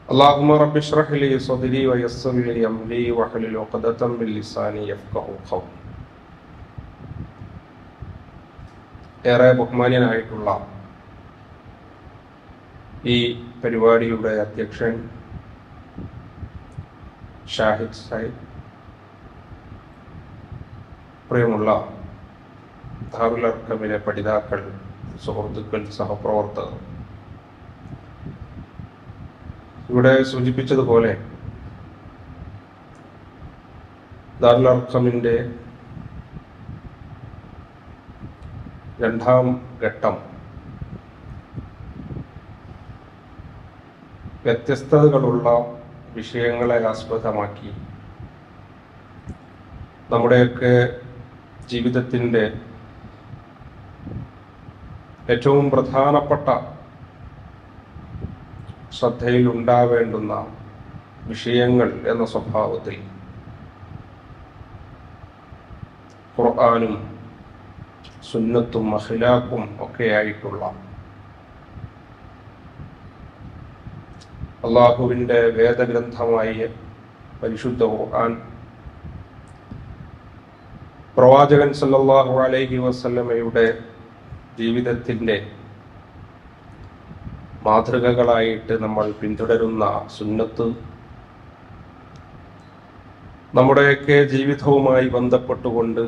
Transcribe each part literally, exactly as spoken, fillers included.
اللهم رب اشرح لي صدري ويسر لي امري واحلل عقدة من لساني يفقهوا قولي. ഏറെ ബഹുമാന്യനായിട്ടുള്ള ഈ പരിപാടിയുടെ അധ്യക്ഷൻ ഷാഹിദ് സാഹിബ്, പ്രിയമുള്ള ദാറുൽ അർഖമിലെ പഠിതാക്കൾ, സുഹൃത്തുക്കൾ, സഹപ്രവർത്തകർ, ഇവിടെ സൂചിപ്പിച്ചതുപോലെ ദാറുൽ അർഖമിൻ്റെ രണ്ടാം ഘട്ടം വ്യത്യസ്തതകളുള്ള വിഷയങ്ങളെ ആസ്പദമാക്കി നമ്മുടെയൊക്കെ ജീവിതത്തിൻ്റെ ഏറ്റവും പ്രധാനപ്പെട്ട ശ്രദ്ധയിൽ ഉണ്ടാവേണ്ടുന്ന വിഷയങ്ങൾ എന്ന സ്വഭാവത്തിൽ ഖുർആനും സുന്നത്തും അഖ്ലാഖും ഒക്കെയായിട്ടുള്ള അള്ളാഹുവിൻ്റെ വേദഗ്രന്ഥമായ പരിശുദ്ധ ഖുർആൻ, പ്രവാചകൻ സല്ലല്ലാഹു അലൈഹി വസല്ലമയുടെ ജീവിതത്തിൻ്റെ മാതൃകകളായിട്ട് നമ്മൾ പിന്തുടരുന്ന സുന്നത്ത്, നമ്മുടെയൊക്കെ ജീവിതവുമായി ബന്ധപ്പെട്ടുകൊണ്ട്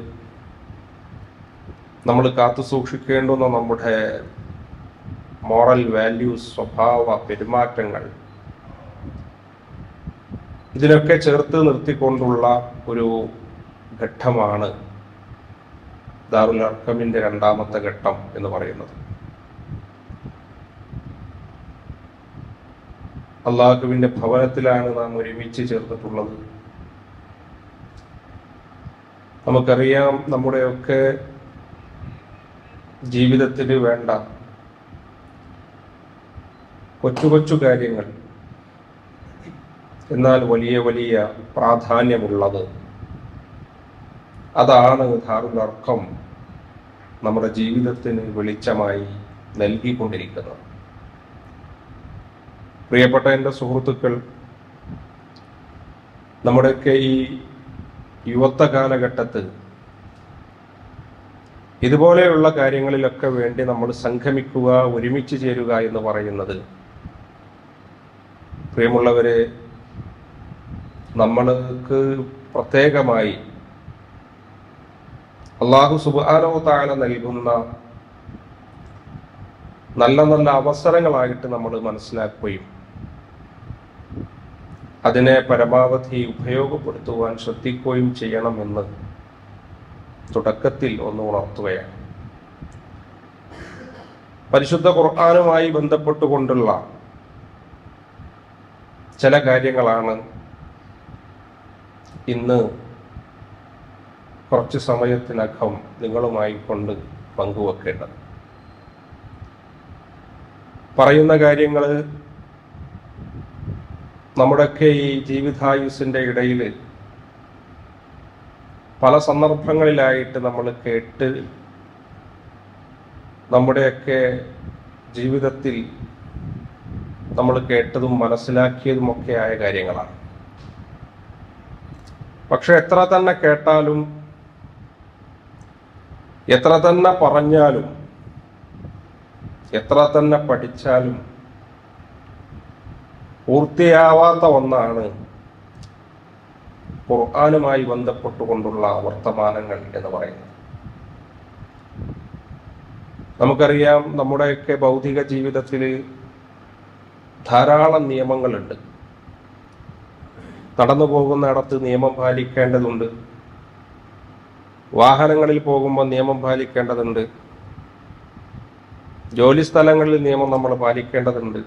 നമ്മൾ കാത്തു സൂക്ഷിക്കേണ്ടുന്ന നമ്മുടെ മോറൽ വാല്യൂസ്, സ്വഭാവ പെരുമാറ്റങ്ങൾ, ഇതിനൊക്കെ ചേർത്ത് നിർത്തിക്കൊണ്ടുള്ള ഒരു ഘട്ടമാണ് ദാറുൽ അർഖമിൻ്റെ രണ്ടാമത്തെ ഘട്ടം എന്ന് പറയുന്നത്. അള്ളാഹുവിൻ്റെ ഭവനത്തിലാണ് നാം ഒരുമിച്ച് ചേർന്നിട്ടുള്ളത്. നമുക്കറിയാം, നമ്മുടെയൊക്കെ ജീവിതത്തിന് വേണ്ട കൊച്ചു കൊച്ചു കാര്യങ്ങൾ, എന്നാൽ വലിയ വലിയ പ്രാധാന്യമുള്ളത്, അതാണ് ദാറുൽ അർഖം നമ്മുടെ ജീവിതത്തിന് വെളിച്ചമായി നൽകിക്കൊണ്ടിരിക്കുന്നത്. പ്രിയപ്പെട്ട എൻ്റെ സുഹൃത്തുക്കൾ, നമ്മുടെയൊക്കെ ഈ യുവത്വ കാലഘട്ടത്തിൽ ഇതുപോലെയുള്ള കാര്യങ്ങളിലൊക്കെ വേണ്ടി നമ്മൾ സംഗമിക്കുക, ഒരുമിച്ച് ചേരുക എന്ന് പറയുന്നത്, പ്രിയമുള്ളവരെ, നമ്മൾക്ക് പ്രത്യേകമായി അല്ലാഹു സുബ്ഹാനഹു വ തആല നൽകുന്ന നല്ല നല്ല അവസരങ്ങളായിട്ട് നമ്മൾ മനസ്സിലാക്കുകയും അതിനെ പരമാവധി ഉപയോഗപ്പെടുത്തുവാൻ ശ്രദ്ധിക്കുകയും ചെയ്യണമെന്ന് തുടക്കത്തിൽ ഒന്ന് ഉണർത്തുകയാണ്. പരിശുദ്ധ ഖുർആനുമായി ബന്ധപ്പെട്ടുകൊണ്ടുള്ള ചില കാര്യങ്ങളാണ് ഇന്ന് കുറച്ച് സമയത്തിനകം നിങ്ങളുമായി കൊണ്ട് പങ്കുവെക്കേണ്ടത്. പറയുന്ന കാര്യങ്ങൾ നമ്മുടെയൊക്കെ ഈ ജീവിതായുസിൻ്റെ ഇടയിൽ പല സന്ദർഭങ്ങളിലായിട്ട് നമ്മൾ കേട്ട് നമ്മുടെയൊക്കെ ജീവിതത്തിൽ നമ്മൾ കേട്ടതും മനസ്സിലാക്കിയതുമൊക്കെ ആയ കാര്യങ്ങളാണ്. പക്ഷെ എത്ര തന്നെ കേട്ടാലും എത്ര തന്നെ പറഞ്ഞാലും എത്ര തന്നെ പഠിച്ചാലും പൂർത്തിയാവാത്ത ഒന്നാണ് ഖുർആനുമായി ബന്ധപ്പെട്ടുകൊണ്ടുള്ള വർത്തമാനങ്ങൾ എന്ന് പറയുന്നത്. നമുക്കറിയാം, നമ്മുടെയൊക്കെ ഭൗതിക ജീവിതത്തിൽ ധാരാളം നിയമങ്ങളുണ്ട്. നടന്നു പോകുന്നിടത്ത് നിയമം പാലിക്കേണ്ടതുണ്ട്, വാഹനങ്ങളിൽ പോകുമ്പോൾ നിയമം പാലിക്കേണ്ടതുണ്ട്, ജോലി സ്ഥലങ്ങളിൽ നിയമം നമ്മൾ പാലിക്കേണ്ടതുണ്ട്.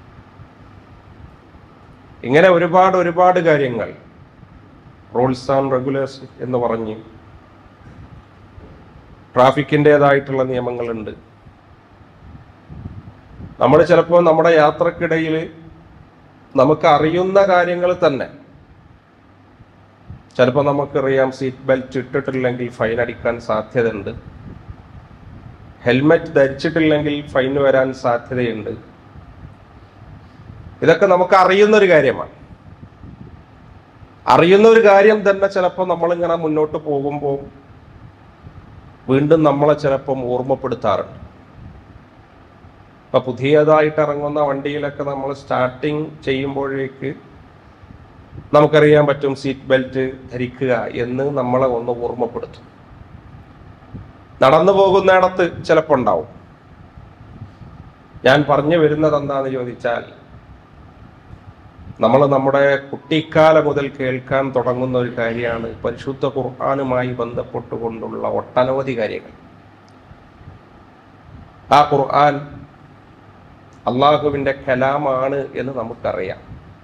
ഇങ്ങനെ ഒരുപാട് ഒരുപാട് കാര്യങ്ങൾ, റൂൾസ് ആൻഡ് റെഗുലേഷൻ എന്ന് പറഞ്ഞ് ട്രാഫിക്കിൻ്റെതായിട്ടുള്ള നിയമങ്ങളുണ്ട്. നമ്മൾ ചിലപ്പോൾ നമ്മുടെ യാത്രക്കിടയിൽ നമുക്ക് അറിയുന്ന കാര്യങ്ങൾ തന്നെ, ചിലപ്പോൾ നമുക്കറിയാം സീറ്റ് ബെൽറ്റ് ഇട്ടിട്ടില്ലെങ്കിൽ ഫൈൻ അടിക്കാൻ സാധ്യതയുണ്ട്, ഹെൽമെറ്റ് ധരിച്ചിട്ടില്ലെങ്കിൽ ഫൈൻ വരാൻ സാധ്യതയുണ്ട്. ഇതൊക്കെ നമുക്ക് അറിയുന്നൊരു കാര്യമാണ്. അറിയുന്ന ഒരു കാര്യം തന്നെ ചിലപ്പോൾ നമ്മളിങ്ങനെ മുന്നോട്ട് പോകുമ്പോൾ വീണ്ടും നമ്മളെ ചിലപ്പം ഓർമ്മപ്പെടുത്താറുണ്ട്. ഇപ്പൊ പുതിയതായിട്ട് ഇറങ്ങുന്ന വണ്ടിയിലൊക്കെ നമ്മൾ സ്റ്റാർട്ടിങ് ചെയ്യുമ്പോഴേക്ക് നമുക്കറിയാൻ പറ്റും സീറ്റ് ബെൽറ്റ് ധരിക്കുക എന്ന് നമ്മളെ ഒന്ന് ഓർമ്മപ്പെടുത്തും. നടന്നു പോകുന്നിടത്ത് ചിലപ്പോൾ ഉണ്ടാവും. ഞാൻ പറഞ്ഞു വരുന്നത് എന്താന്ന് ചോദിച്ചാൽ, നമ്മൾ നമ്മുടെ കുട്ടിക്കാലം മുതൽ കേൾക്കാൻ തുടങ്ങുന്ന ഒരു കാര്യമാണ് പരിശുദ്ധ ഖുർആനുമായി ബന്ധപ്പെട്ടുകൊണ്ടുള്ള ഒട്ടനവധി കാര്യങ്ങൾ. ആ ഖുർആൻ അള്ളാഹുവിൻ്റെ കലാമാണ് എന്ന് നമുക്കറിയാം.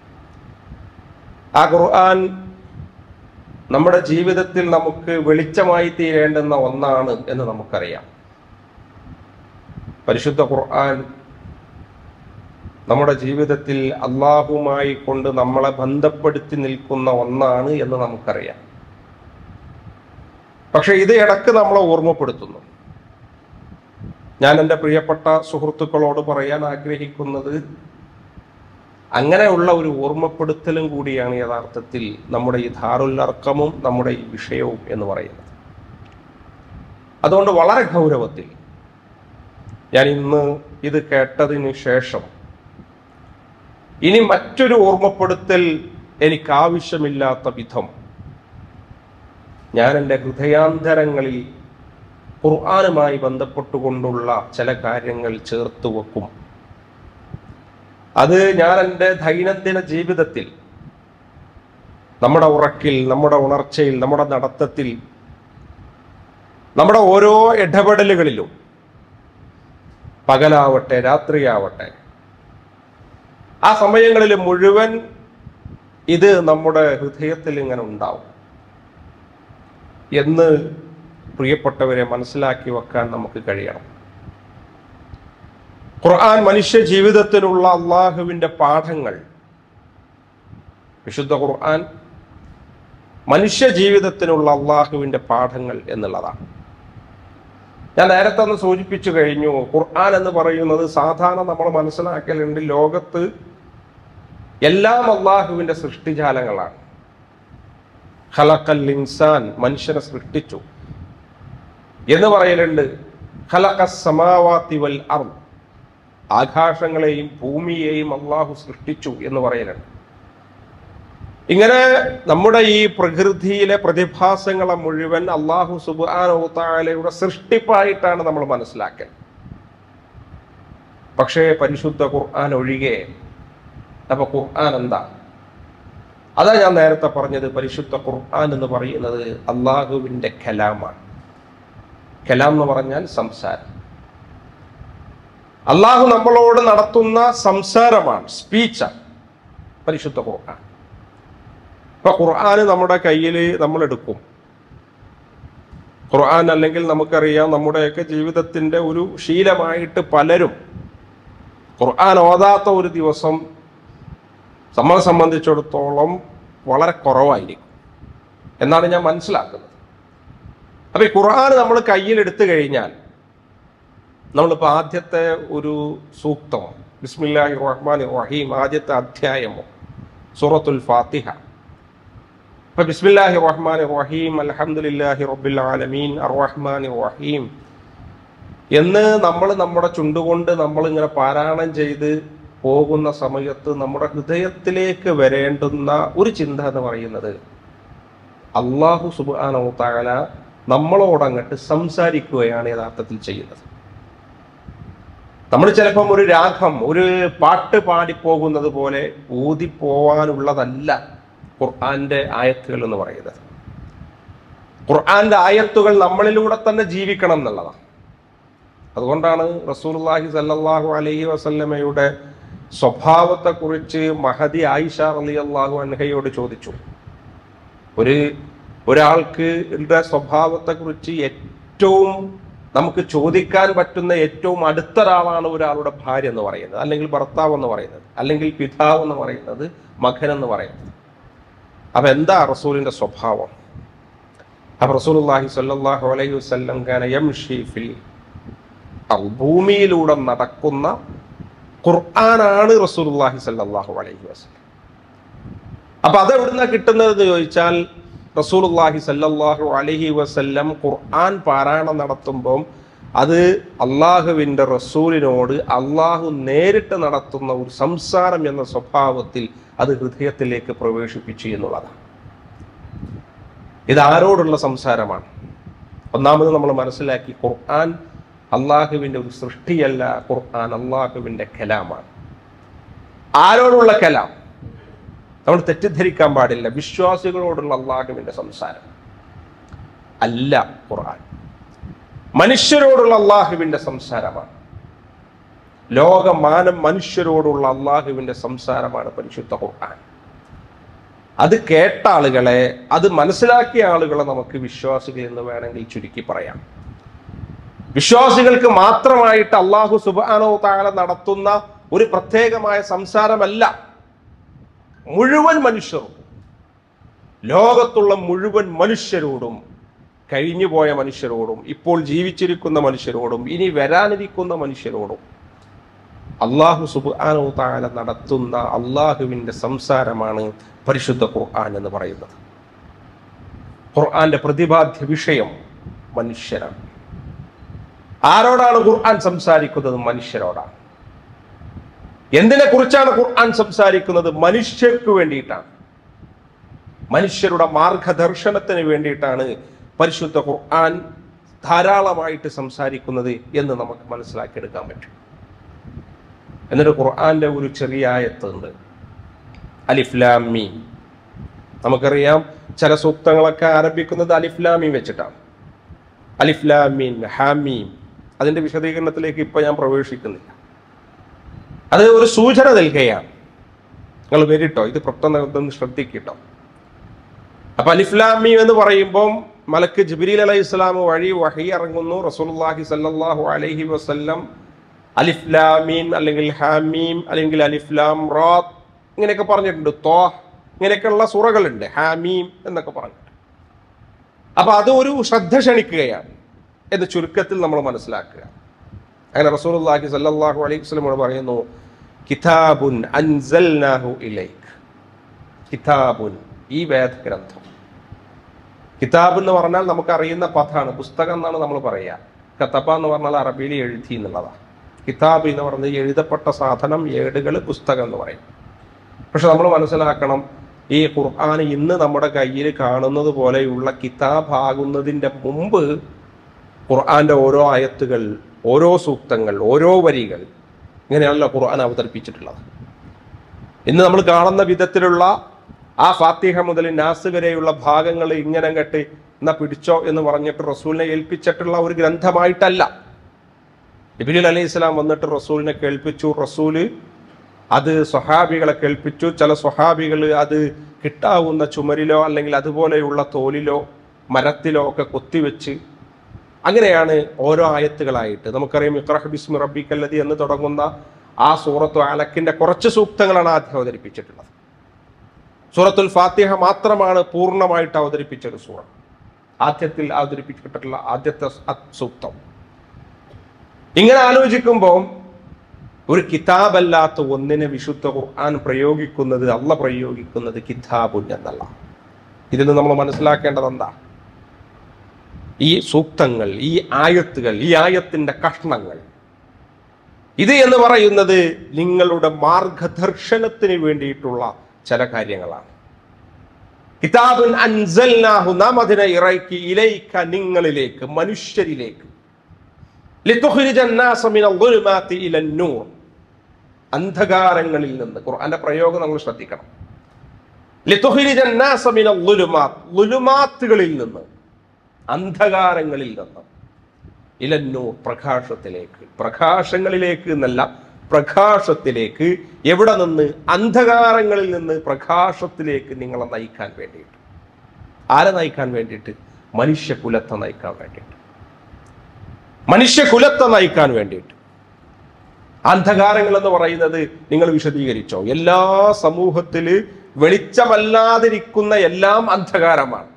ആ ഖുർആൻ നമ്മുടെ ജീവിതത്തിൽ നമുക്ക് വെളിച്ചമായി തീരേണ്ടുന്ന ഒന്നാണ് എന്ന് നമുക്കറിയാം. പരിശുദ്ധ ഖുർആൻ നമ്മുടെ ജീവിതത്തിൽ അള്ളാഹുമായി കൊണ്ട് നമ്മളെ ബന്ധപ്പെടുത്തി നിൽക്കുന്ന ഒന്നാണ് എന്ന് നമുക്കറിയാം. പക്ഷെ ഇത് ഇടക്ക് നമ്മളെ ഓർമ്മപ്പെടുത്തുന്നു. ഞാൻ എൻ്റെ പ്രിയപ്പെട്ട സുഹൃത്തുക്കളോട് പറയാൻ ആഗ്രഹിക്കുന്നത്, അങ്ങനെയുള്ള ഒരു ഓർമ്മപ്പെടുത്തലും കൂടിയാണ് യഥാർത്ഥത്തിൽ നമ്മുടെ ഈ ദാറുൽ അർഖമും നമ്മുടെ ഈ വിഷയവും എന്ന് പറയുന്നത്. അതുകൊണ്ട് വളരെ ഗൗരവത്തിൽ ഞാൻ ഇന്ന് ഇത് കേട്ടതിന് ശേഷം ഇനി മറ്റൊരു ഓർമ്മപ്പെടുത്തൽ എനിക്ക് ആവശ്യമില്ലാത്ത വിധം ഞാൻ എൻ്റെ ഹൃദയാന്തരങ്ങളിൽ ഖുർആനുമായി ബന്ധപ്പെട്ടുകൊണ്ടുള്ള ചില കാര്യങ്ങൾ ചേർത്ത് വെക്കും. അത് ഞാൻ എൻ്റെ ദൈനംദിന ജീവിതത്തിൽ, നമ്മുടെ ഉറക്കിൽ, നമ്മുടെ ഉണർച്ചയിൽ, നമ്മുടെ നടത്തത്തിൽ, നമ്മുടെ ഓരോ ഇടപെടലുകളിലും, പകലാവട്ടെ രാത്രിയാവട്ടെ, ആ സമയങ്ങളിൽ മുഴുവൻ ഇത് നമ്മുടെ ഹൃദയത്തിൽ ഇങ്ങനെ ഉണ്ടാവും എന്ന് പ്രിയപ്പെട്ടവരെ മനസ്സിലാക്കി വെക്കാൻ നമുക്ക് കഴിയണം. ഖുർആൻ മനുഷ്യ ജീവിതത്തിലുള്ള അള്ളാഹുവിൻ്റെ പാഠങ്ങൾ, വിശുദ്ധ ഖുർആൻ മനുഷ്യ ജീവിതത്തിനുള്ള അള്ളാഹുവിൻ്റെ പാഠങ്ങൾ എന്നുള്ളതാണ്. ഞാൻ നേരത്തെ ഒന്ന് സൂചിപ്പിച്ചു കഴിഞ്ഞു. ഖുർആൻ എന്ന് പറയുന്നത് സാധാരണ നമ്മൾ മനസ്സിലാക്കലുണ്ട്, ലോകത്ത് എല്ലാം അള്ളാഹുവിൻ്റെ സൃഷ്ടിജാലങ്ങളാണ്. ഖലഖൽ ഇൻസാൻ, മനുഷ്യനെ സൃഷ്ടിച്ചു എന്ന് പറയലുണ്ട്. ഖലഖസ് സമാവാതി വൽ അർദ്, ആകാശങ്ങളെയും ഭൂമിയെയും അള്ളാഹു സൃഷ്ടിച്ചു എന്ന് പറയലുണ്ട്. ഇങ്ങനെ നമ്മുടെ ഈ പ്രകൃതിയിലെ പ്രതിഭാസങ്ങളെ മുഴുവൻ അള്ളാഹു സുബ്ഹാനഹു വ തആലയുടെ സൃഷ്ടിപ്പായിട്ടാണ് നമ്മൾ മനസ്സിലാക്കൽ. പക്ഷേ പരിശുദ്ധ ഖുർആൻ ഒഴികെ, അപ്പൊ ഖുർആൻ എന്താ? അതാ ഞാൻ നേരത്തെ പറഞ്ഞത്, പരിശുദ്ധ ഖുർആൻ എന്ന് പറയുന്നത് അള്ളാഹുവിൻ്റെ കലാമാണ്. കലാം എന്ന് പറഞ്ഞാൽ സംസാരം. അള്ളാഹു നമ്മളോട് നടത്തുന്ന സംസാരമാണ്, സ്പീച്ചാണ് പരിശുദ്ധ ഖുർആൻ. ഇപ്പൊ ഖുർആൻ നമ്മുടെ കയ്യിൽ നമ്മൾ എടുക്കും. ഖുർആൻ അല്ലെങ്കിൽ നമുക്കറിയാം, നമ്മുടെയൊക്കെ ജീവിതത്തിന്റെ ഒരു ശീലമായിട്ട് പലരും ഖുർആൻ ഓതാത്ത ഒരു ദിവസം നമ്മളെ സംബന്ധിച്ചിടത്തോളം വളരെ കുറവായിരിക്കും എന്നാണ് ഞാൻ മനസ്സിലാക്കുന്നത്. അപ്പൊ ഈ ഖുർആൻ നമ്മൾ കയ്യിലെടുത്തു കഴിഞ്ഞാൽ, നമ്മളിപ്പോ ആദ്യത്തെ ഒരു സൂക്തം ബിസ്മില്ലാഹിർ റഹ്മാനിർ റഹീം, ആദ്യത്തെ അധ്യായമോ സൂറത്തുൽ ഫാത്തിഹ, അപ്പൊ ബിസ്മില്ലാഹിർ റഹ്മാനിർ റഹീം അൽഹംദുലില്ലാഹി റബ്ബിൽ ആലമീൻ അർറഹ്മാനിർ റഹീം എന്ന് നമ്മൾ നമ്മുടെ ചുണ്ടുകൊണ്ട് നമ്മൾ ഇങ്ങനെ പാരായണം ചെയ്ത് പോകുന്ന സമയത്ത് നമ്മുടെ ഹൃദയത്തിലേക്ക് വരേണ്ടുന്ന ഒരു ചിന്ത എന്ന് പറയുന്നത്, അല്ലാഹു സുബ്ഹാനഹു വ തആല നമ്മളോടങ്ങട്ട് സംസാരിക്കുകയാണ് യഥാർത്ഥത്തിൽ ചെയ്യുന്നത്. നമ്മൾ ചിലപ്പം ഒരു രാഗം, ഒരു പാട്ട് പാടിപ്പോകുന്നത് പോലെ ഊതിപ്പോവാനുള്ളതല്ല ഖുർആന്റെ ആയത്തുകൾ എന്ന് പറയുന്നത്. ഖുർആന്റെ ആയത്തുകൾ നമ്മളിലൂടെ തന്നെ ജീവിക്കണം എന്നുള്ളതാണ്. അതുകൊണ്ടാണ് റസൂലുള്ളാഹി സ്വല്ലല്ലാഹു അലൈഹി വസല്ലമയുടെ സ്വഭാവത്തെക്കുറിച്ച് മഹദി ആയിഷ റളിയല്ലാഹു അൻഹയോട് ചോദിച്ചു. ഒരു ഒരാൾക്ക് സ്വഭാവത്തെക്കുറിച്ച് ഏറ്റവും നമുക്ക് ചോദിക്കാൻ പറ്റുന്ന ഏറ്റവും അടുത്ത ഒരാളാണ് ഒരാളുടെ ഭാര്യ എന്ന് പറയുന്നത്, അല്ലെങ്കിൽ ഭർത്താവ് എന്ന് പറയുന്നത്, അല്ലെങ്കിൽ പിതാവ് എന്ന് പറയുന്നത്, മകൻ എന്ന് പറയുന്നത്. അപ്പൊ എന്താ റസൂലിന്റെ സ്വഭാവം? അപ്പൊ റസൂലുള്ളാഹി സ്വല്ലല്ലാഹു അലൈഹി വസല്ലം കാന യംശി ഫിൽ, ഭൂമിയിലൂടെ നടക്കുന്ന ഖുർആനാണ് റസൂലുള്ളാഹി സ്വല്ലല്ലാഹു അലൈഹി വസല്ലം. അപ്പൊ അതെവിടുന്ന കിട്ടുന്നതെന്ന് ചോദിച്ചാൽ റസൂലുള്ളാഹി സ്വല്ലല്ലാഹു അലൈഹി വസല്ലം ഖുർആൻ പാരായണം നടത്തുമ്പം അത് അള്ളാഹുവിൻ്റെ റസൂലിനോട് അള്ളാഹു നേരിട്ട് നടത്തുന്ന ഒരു സംസാരം എന്ന സ്വഭാവത്തിൽ അത് ഹൃദയത്തിലേക്ക് പ്രവേശിപ്പിച്ചു എന്നുള്ളതാണ്. ഇത് ആരോടുള്ള സംസാരമാണ്? ഒന്നാമത് നമ്മൾ മനസ്സിലാക്കി, ഖുർആൻ അള്ളാഹുവിൻ്റെ ഒരു സൃഷ്ടിയല്ല, ഖുർആൻ അള്ളാഹുവിൻ്റെ കലാമാണ്. ആരോടുള്ള കലാം? നമ്മൾ തെറ്റിദ്ധരിക്കാൻ പാടില്ല. വിശ്വാസികളോടുള്ള അള്ളാഹുവിൻ്റെ സംസാരം അല്ല ഖുർആൻ, മനുഷ്യരോടുള്ള അള്ളാഹുവിൻ്റെ സംസാരമാണ്. ലോകമാനം മനുഷ്യരോടുള്ള അള്ളാഹുവിൻ്റെ സംസാരമാണ് പരിശുദ്ധ ഖുർആൻ. അത് കേട്ട ആളുകളെ, അത് മനസ്സിലാക്കിയ ആളുകളെ നമുക്ക് വിശ്വാസികൾ എന്ന് വേണമെങ്കിൽ ചുരുക്കി പറയാം. വിശ്വാസികൾക്ക് മാത്രമായിട്ട് അള്ളാഹു സുബ്ഹാനഹു തആല നടത്തുന്ന ഒരു പ്രത്യേകമായ സംസാരമല്ല, മുഴുവൻ മനുഷ്യരും, ലോകത്തുള്ള മുഴുവൻ മനുഷ്യരോടും, കഴിഞ്ഞുപോയ മനുഷ്യരോടും, ഇപ്പോൾ ജീവിച്ചിരിക്കുന്ന മനുഷ്യരോടും, ഇനി വരാനിരിക്കുന്ന മനുഷ്യരോടും അള്ളാഹു സുബ്ഹാനഹു തആല നടത്തുന്ന അള്ളാഹുവിൻ്റെ സംസാരമാണ് പരിശുദ്ധ ഖുർആൻ എന്ന് പറയുന്നത്. ഖുർആന്റെ പ്രതിപാദ്യ വിഷയം മനുഷ്യരാണ്. ആരോടാണ് ഖുർആൻ സംസാരിക്കുന്നത്? മനുഷ്യരോടാണ്. എന്തിനെ കുറിച്ചാണ് ഖുർആൻ സംസാരിക്കുന്നത്? മനുഷ്യർക്ക് വേണ്ടിയിട്ടാണ്, മനുഷ്യരുടെ മാർഗദർശനത്തിന് വേണ്ടിയിട്ടാണ് പരിശുദ്ധ ഖുർആൻ ധാരാളമായിട്ട് സംസാരിക്കുന്നത് എന്ന് നമുക്ക് മനസ്സിലാക്കിയെടുക്കാൻ പറ്റും. എന്നിട്ട് ഖുർആന്റെ ഒരു ചെറിയ ആയത്തുണ്ട്, അലിഫ് ലാം മീം. നമുക്കറിയാം ചില സൂക്തങ്ങളൊക്കെ ആരംഭിക്കുന്നത് അലിഫ് ലാം മീം വെച്ചിട്ടാണ്. അലിഫ് ലാം മീം, ഹാമീം. അതിന്റെ വിശദീകരണത്തിലേക്ക് ഇപ്പൊ ഞാൻ പ്രവേശിക്കുന്നില്ല. അത് ഒരു സൂചന നൽകുകയാണ്. നിങ്ങൾ വരിട്ടോ, ഇത് പ്രത്യേകം ശ്രദ്ധിക്കട്ടോ. അപ്പൊ അലിഫ് ലാം മീം എന്ന് പറയുമ്പോൾ മലക്ക് ജിബ്രീൽ അലൈഹി സ്വലാം വഴി വഹി ഇറങ്ങുന്നു. റസൂലുള്ളാഹി സ്വല്ലല്ലാഹു അലൈഹി വസല്ലം അലിഫ് ലാം മീം അല്ലെങ്കിൽ ഹാമീം അല്ലെങ്കിൽ അലിഫ് ലാം റാ ഇങ്ങനെയൊക്കെ പറഞ്ഞിട്ടുണ്ട്. തോ ഇങ്ങനെയൊക്കെയുള്ള സൂറകളുണ്ട്, ഹാമീം എന്നൊക്കെ പറഞ്ഞിട്ട്. അപ്പൊ അത് ഒരു ശ്രദ്ധ ക്ഷണിക്കുകയാണ് എന്ന് ചുരുക്കത്തിൽ നമ്മൾ മനസ്സിലാക്കുക. അങ്ങനെ റസൂലുള്ളാഹി സ്വല്ലല്ലാഹു അലൈഹി വസല്ലം പറയുന്നു, കിതാബുൻ അൻസൽനാഹു ഇലൈക്. കിതാബുൻ, ഈ വേദഗ്രന്ഥം. കിതാബ് എന്ന് പറഞ്ഞാൽ നമുക്കറിയുന്ന പദമാണ്, പുസ്തകം എന്നാണ് നമ്മൾ പറയുക. കതബ എന്ന് പറഞ്ഞാൽ അറബിയിൽ എഴുതി എന്നുള്ളതാണ്. കിതാബ് എന്ന് പറഞ്ഞത് എഴുതപ്പെട്ട സാധനം, ഏടുകൾ, പുസ്തകം എന്ന് പറയും. പക്ഷെ നമ്മൾ മനസ്സിലാക്കണം, ഈ ഖുർആൻ ഇന്ന് നമ്മുടെ കയ്യിൽ കാണുന്നത് പോലെയുള്ള കിതാബ് ആകുന്നതിൻ്റെ മുമ്പ് ഖുർആന്റെ ഓരോ ആയത്തുകൾ, ഓരോ സൂക്തങ്ങൾ, ഓരോ വരികൾ ഇങ്ങനെയാണല്ലോ ഖുർആൻ അവതരിപ്പിച്ചിട്ടുള്ളത്. ഇന്ന് നമ്മൾ കാണുന്ന വിധത്തിലുള്ള ആ ഫാത്തിഹ മുതൽ നാസ് വരെയുള്ള ഭാഗങ്ങൾ ഇങ്ങനെ കെട്ടി എന്നാ പിടിച്ചോ എന്ന് പറഞ്ഞിട്ട് റസൂലിനെ ഏൽപ്പിച്ചിട്ടുള്ള ഒരു ഗ്രന്ഥമായിട്ടല്ല. ജിബ്രീൽ അലൈഹി സ്വലാം വന്നിട്ട് റസൂലിനെ കേൾപ്പിച്ചു. റസൂല് അത് സ്വഹാബികളെ കേൾപ്പിച്ചു. ചില സ്വഹാബികൾ അത് കിട്ടാവുന്ന ചുമരിലോ അല്ലെങ്കിൽ അതുപോലെയുള്ള തോലിലോ മരത്തിലോ ഒക്കെ കൊത്തിവെച്ച് അങ്ങനെയാണ് ഓരോ ആയത്തുകളായിട്ട്. നമുക്കറിയാം ഇഖ്റഅ ബിസ്മി റബ്ബിക്കല്ലദി എന്ന് തുടങ്ങുന്ന ആ സൂറത്തു അലക്കിന്റെ കുറച്ച് സൂക്തങ്ങളാണ് ആദ്യം അവതരിപ്പിച്ചിട്ടുള്ളത്. സൂറത്തുൽ ഫാത്തിഹ മാത്രമാണ് പൂർണ്ണമായിട്ട് അവതരിപ്പിച്ചൊരു സൂറ, ആദ്യത്തിൽ അവതരിപ്പിച്ചിട്ടുള്ള ആദ്യത്തെ സൂക്തം. ഇങ്ങനെ ആലോചിക്കുമ്പോൾ ഒരു കിതാബല്ലാത്ത ഒന്നിനെ വിശുദ്ധ ഖുർആൻ പ്രയോഗിക്കുന്നത്, അള്ള പ്രയോഗിക്കുന്നത് കിതാബുൻ എന്നല്ല. ഇതിൽ നിന്ന് നമ്മൾ മനസ്സിലാക്കേണ്ടത് എന്താ? ഈ സൂക്തങ്ങൾ, ഈ ആയത്തുകൾ, ഈ ആയത്തിന്റെ കഷ്ണങ്ങൾ, ഇത് എന്ന് പറയുന്നത് നിങ്ങളുടെ മാർഗദർശനത്തിന് വേണ്ടിയിട്ടുള്ള ചില കാര്യങ്ങളാണ്. കിതാബുൻ അൻസൽനാഹു, നാം അതിനെ ഇറക്കി, ഇലൈക, നിങ്ങളിലേക്ക്, മനുഷ്യരിലേക്ക്, ലിതുഖ്രിജൻ നാസ മിനൽ ളുലുമാതി ഇലൻ നൂർ, അന്ധകാരങ്ങളിൽ നിന്ന്. ഖുർആന്റെ പ്രയോഗം നമ്മൾ ശ്രദ്ധിക്കണം. ലിതുഖ്രിജൻ നാസ മിനൽ ളുലുമാത്, ളുലുമാത്തുകളിൽ നിന്ന്, അന്ധകാരങ്ങളിൽ നിന്ന്, ഇലൻ നൂർ, പ്രകാശത്തിലേക്ക്. പ്രകാശങ്ങളിലേക്ക് എന്നല്ല, പ്രകാശത്തിലേക്ക്. എവിടെ നിന്ന്? അന്ധകാരങ്ങളിൽ നിന്ന് പ്രകാശത്തിലേക്ക് നിങ്ങളെ നയിക്കാൻ വേണ്ടിയിട്ട്. ആരെ നയിക്കാൻ വേണ്ടിയിട്ട്? മനുഷ്യകുലത്തെ നയിക്കാൻ വേണ്ടിയിട്ട്. മനുഷ്യകുലത്തെ നയിക്കാൻ വേണ്ടിയിട്ട്. അന്ധകാരങ്ങൾ എന്ന് പറയുന്നത് നിങ്ങൾ വിശദീകരിച്ചോ? എല്ലാ സമൂഹത്തില് വെളിച്ചമല്ലാതിരിക്കുന്ന എല്ലാം അന്ധകാരമാണ്.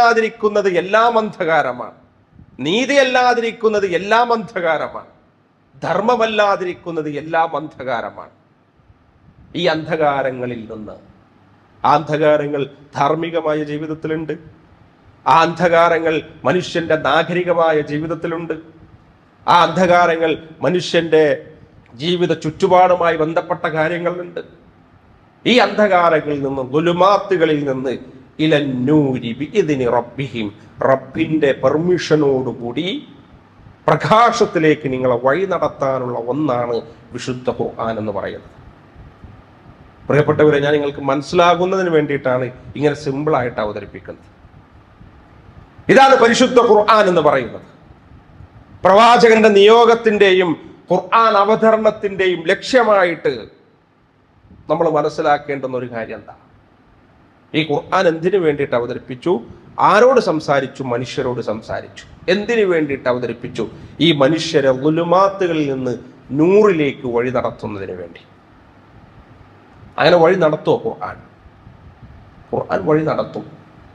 നന്മയല്ലാതിരിക്കുന്നത് എല്ലാം അന്ധകാരമാണ്. നീതിയല്ലാതിരിക്കുന്നത് എല്ലാം അന്ധകാരമാണ്. ധർമ്മമല്ലാതിരിക്കുന്നത് എല്ലാം അന്ധകാരമാണ്. ഈ അന്ധകാരങ്ങളിൽ നിന്ന് ആ അന്ധകാരങ്ങൾ ധാർമ്മികമായ ജീവിതത്തിലുണ്ട്, ആ അന്ധകാരങ്ങൾ മനുഷ്യന്റെ നാഗരികമായ ജീവിതത്തിലുണ്ട്, ആ അന്ധകാരങ്ങൾ മനുഷ്യന്റെ ജീവിത ചുറ്റുപാടുമായി ബന്ധപ്പെട്ട കാര്യങ്ങളുണ്ട്. ഈ അന്ധകാരങ്ങളിൽ നിന്ന്, ദുലുമാത്തുകളിൽ നിന്ന് ഇലന്നൂരി ബിഇദ്നി റബ്ബിഹിം, റബ്ബിന്റെ പെർമിഷനോടുകൂടി പ്രകാശത്തിലേക്ക് നിങ്ങളെ വഴി നടത്താനുള്ള ഒന്നാണ് വിശുദ്ധ ഖുർആൻ എന്ന് പറയുന്നത്. പ്രിയപ്പെട്ടവരെ, ഞാൻ നിങ്ങൾക്ക് മനസ്സിലാകുന്നതിന് വേണ്ടിയിട്ടാണ് ഇങ്ങനെ സിമ്പിളായിട്ട് അവതരിപ്പിക്കുന്നത്. ഇതാണ് പരിശുദ്ധ ഖുർആൻ എന്ന് പറയുന്നത്. പ്രവാചകന്റെ നിയോഗത്തിന്റെയും ഖുർആൻ അവതരണത്തിന്റെയും ലക്ഷ്യമായിട്ട് നമ്മൾ മനസ്സിലാക്കേണ്ടുന്ന ഒരു കാര്യം എന്താ? ഈ ഖുർആൻ എന്തിനു വേണ്ടിയിട്ട് അവതരിപ്പിച്ചു? ആരോട് സംസാരിച്ചു? മനുഷ്യരോട് സംസാരിച്ചു. എന്തിനു വേണ്ടിയിട്ട് അവതരിപ്പിച്ചു? ഈ മനുഷ്യരെ ദുലുമാത്തുകളിൽ നിന്ന് നൂറിലേക്ക് വഴി നടത്തുന്നതിന് വേണ്ടി. അങ്ങനെ വഴി നടത്തുമോ ഖുർആൻ? ഖുർആൻ വഴി നടത്തും.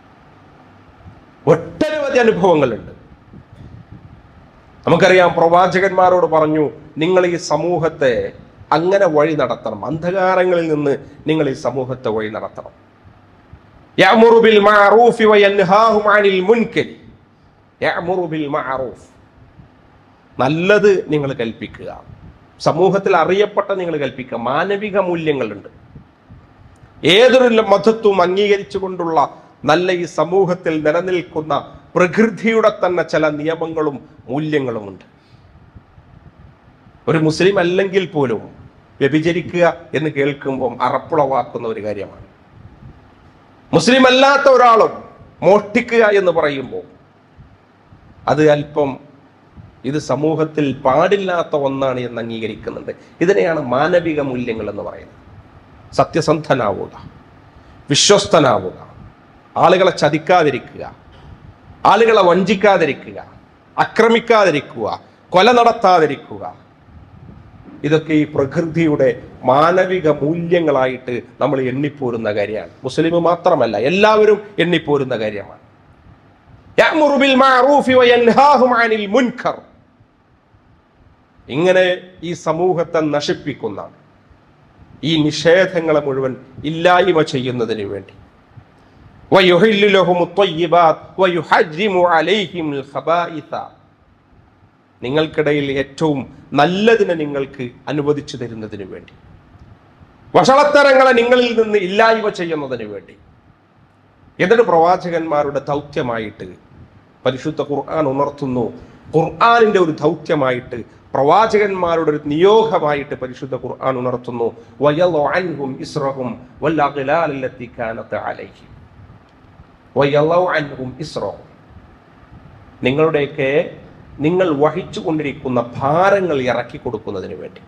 ഒട്ടനവധി അനുഭവങ്ങളുണ്ട്. നമുക്കറിയാം, പ്രവാചകന്മാരോട് പറഞ്ഞു, നിങ്ങൾ ഈ സമൂഹത്തെ അങ്ങനെ വഴി നടത്തണം, അന്ധകാരങ്ങളിൽ നിന്ന് നിങ്ങൾ ഈ സമൂഹത്തെ വഴി നടത്തണം. യഅ്മുറു ബിൽ മഅറൂഫി വയൻഹാഹു അനിൽ മുൻകരി. യഅ്മുറു ബിൽ മഅറൂഫ്, നല്ലത് നിങ്ങൾ കൽപ്പിക്കുക, സമൂഹത്തിൽ അറിയപ്പെട്ട നിങ്ങൾ കൽപ്പിക്കുക. മാനവിക മൂല്യങ്ങളുണ്ട്. ഏതൊരു മതത്വം അംഗീകരിച്ചുകൊണ്ടുള്ള നല്ല ഈ സമൂഹത്തിൽ നിലനിൽക്കുന്ന പ്രകൃതിയുടെ തന്നെ ചില നിയമങ്ങളും മൂല്യങ്ങളുമുണ്ട്. ഒരു മുസ്ലിം അല്ലെങ്കിൽ പോലും വ്യഭിചരിക്കുക എന്ന് കേൾക്കുമ്പോൾ അറപ്പുളവാക്കുന്ന ഒരു കാര്യമാണ്. മുസ്ലിം അല്ലാത്ത ഒരാളും മോഷ്ടിക്കുക എന്ന് പറയുമ്പോൾ അത് അല്പം ഇത് സമൂഹത്തിൽ പാടില്ലാത്ത ഒന്നാണ് എന്ന് അംഗീകരിക്കുന്നുണ്ട്. ഇതിനെയാണ് മാനവിക മൂല്യങ്ങൾ എന്ന് പറയുന്നത്. സത്യസന്ധനാവുക, വിശ്വസ്തനാവുക, ആളുകളെ ചതിക്കാതിരിക്കുക, ആളുകളെ വഞ്ചിക്കാതിരിക്കുക, ആക്രമിക്കാതിരിക്കുക, കൊല നടത്താതിരിക്കുക. ഇതൊക്കെ ഈ പ്രകൃതിയുടെ മാനവിക മൂല്യങ്ങളായിട്ട് നമ്മൾ എണ്ണിപ്പോരുന്ന കാര്യമാണ്. മുസ്ലിം മാത്രമല്ല, എല്ലാവരും എണ്ണിപ്പോരുന്ന കാര്യമാണ്. യഅ്മുറു ബിൽ മഅറൂഫി വയൻഹാഹു അനിൽ മുൻകർ. ഇങ്ങനെ ഈ സമൂഹത്തെ നശിപ്പിക്കുന്ന ഈ നിഷേധങ്ങളെ മുഴുവൻ ഇല്ലായ്മ ചെയ്യുന്നതിന് വേണ്ടി വയുഹില്ലു ലഹുമുത് ത്വയ്യിബാത് വയുഹർരിമു അലൈഹിമുൽ ഖബായിസ. നിങ്ങൾക്കിടയിൽ ഏറ്റവും നല്ലതിനെ നിങ്ങൾക്ക് അനുവദിച്ചു തരുന്നതിന് വേണ്ടി, വഷളത്തരങ്ങളെ നിങ്ങളിൽ നിന്ന് ഇല്ലായ്മ ചെയ്യുന്നതിന് വേണ്ടി. എന്നിട്ട് പ്രവാചകന്മാരുടെ ദൗത്യമായിട്ട് പരിശുദ്ധ ഖുർആൻ ഉണർത്തുന്നു. ഖുർആനിന്റെ ഒരു ദൗത്യമായിട്ട്, പ്രവാചകന്മാരുടെ ഒരു നിയോഗമായിട്ട് പരിശുദ്ധ ഖുർആൻ ഉണർത്തുന്നു. വയളു അൻഹും ഇസ്റഹും വൽ അഗ്ലാൽ അല്ലതി കാനത് അലൈഹിം. വയളു അൻഹും ഇസ്റഹും, നിങ്ങളുടെയൊക്കെ നിങ്ങൾ വഹിച്ചു കൊണ്ടിരിക്കുന്ന ഭാരങ്ങൾ ഇറക്കി കൊടുക്കുന്നതിന് വേണ്ടി.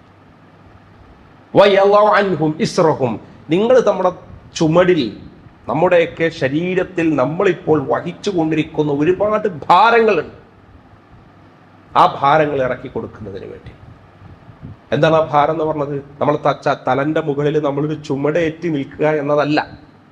വയളു അൻഹും ഇസ്റഹും, നിങ്ങൾ നമ്മുടെ ചുമടിൽ, നമ്മുടെയൊക്കെ ശരീരത്തിൽ നമ്മളിപ്പോൾ വഹിച്ചു കൊണ്ടിരിക്കുന്ന ഒരുപാട് ഭാരങ്ങളുണ്ട്. ആ ഭാരങ്ങൾ ഇറക്കി കൊടുക്കുന്നതിന് വേണ്ടി. എന്താണ് ആ ഭാരം എന്ന് പറഞ്ഞത്? നമ്മൾ തച്ച തലന്റെ മുകളിൽ നമ്മളൊരു ചുമടേറ്റി നിൽക്കുക എന്നതല്ല.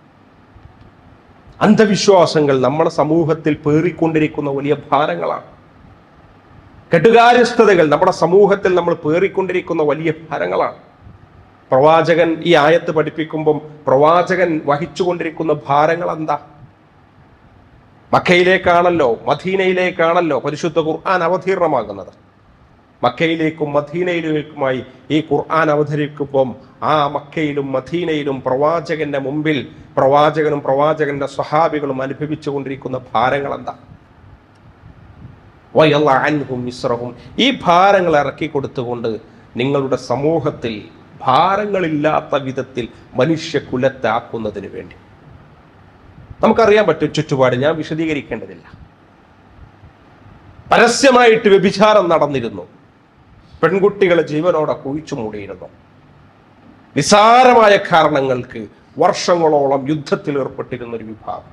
അന്ധവിശ്വാസങ്ങൾ നമ്മുടെ സമൂഹത്തിൽ പേറിക്കൊണ്ടിരിക്കുന്ന വലിയ ഭാരങ്ങളാണ്. കെട്ടുകാര്യസ്ഥതകൾ നമ്മുടെ സമൂഹത്തിൽ നമ്മൾ പേറിക്കൊണ്ടിരിക്കുന്ന വലിയ ഭാരങ്ങളാണ്. പ്രവാചകൻ ഈ ആയത്ത് പഠിപ്പിക്കുമ്പം പ്രവാചകൻ വഹിച്ചുകൊണ്ടിരിക്കുന്ന ഭാരങ്ങൾ എന്താ? മക്കയിലേക്കാണല്ലോ, മദീനയിലേക്കാണല്ലോ പരിശുദ്ധ ഖുർആൻ അവതീർണമാകുന്നത്. മക്കയിലേക്കും മദീനയിലേക്കുമായി ഈ ഖുർആൻ അവതരിക്കുമ്പം ആ മക്കയിലും മദീനയിലും പ്രവാചകന്റെ മുമ്പിൽ പ്രവാചകനും പ്രവാചകന്റെ സ്വഹാബികളും അനുഭവിച്ചു കൊണ്ടിരിക്കുന്ന ഭാരങ്ങൾ എന്താ? വയളു അൻഹും ഇസ്റഹും. ഈ ഭാരങ്ങൾ ഇറക്കി കൊടുത്തുകൊണ്ട് നിങ്ങളുടെ സമൂഹത്തിൽ ഭാരങ്ങളില്ലാത്ത വിധത്തിൽ മനുഷ്യകുലത്തെ ആക്കുന്നതിന് വേണ്ടി. നമുക്കറിയാൻ പറ്റും ചുറ്റുപാട്, ഞാൻ വിശദീകരിക്കേണ്ടതില്ല. പരസ്യമായിട്ട് വ്യഭിചാരം നടന്നിരുന്നു. പെൺകുട്ടികളെ ജീവനോടെ കുഴിച്ചു മൂടിയിരുന്നു. നിസാരമായ കാരണങ്ങൾക്ക് വർഷങ്ങളോളം യുദ്ധത്തിൽ ഏർപ്പെട്ടിരുന്ന ഒരു വിഭാഗം.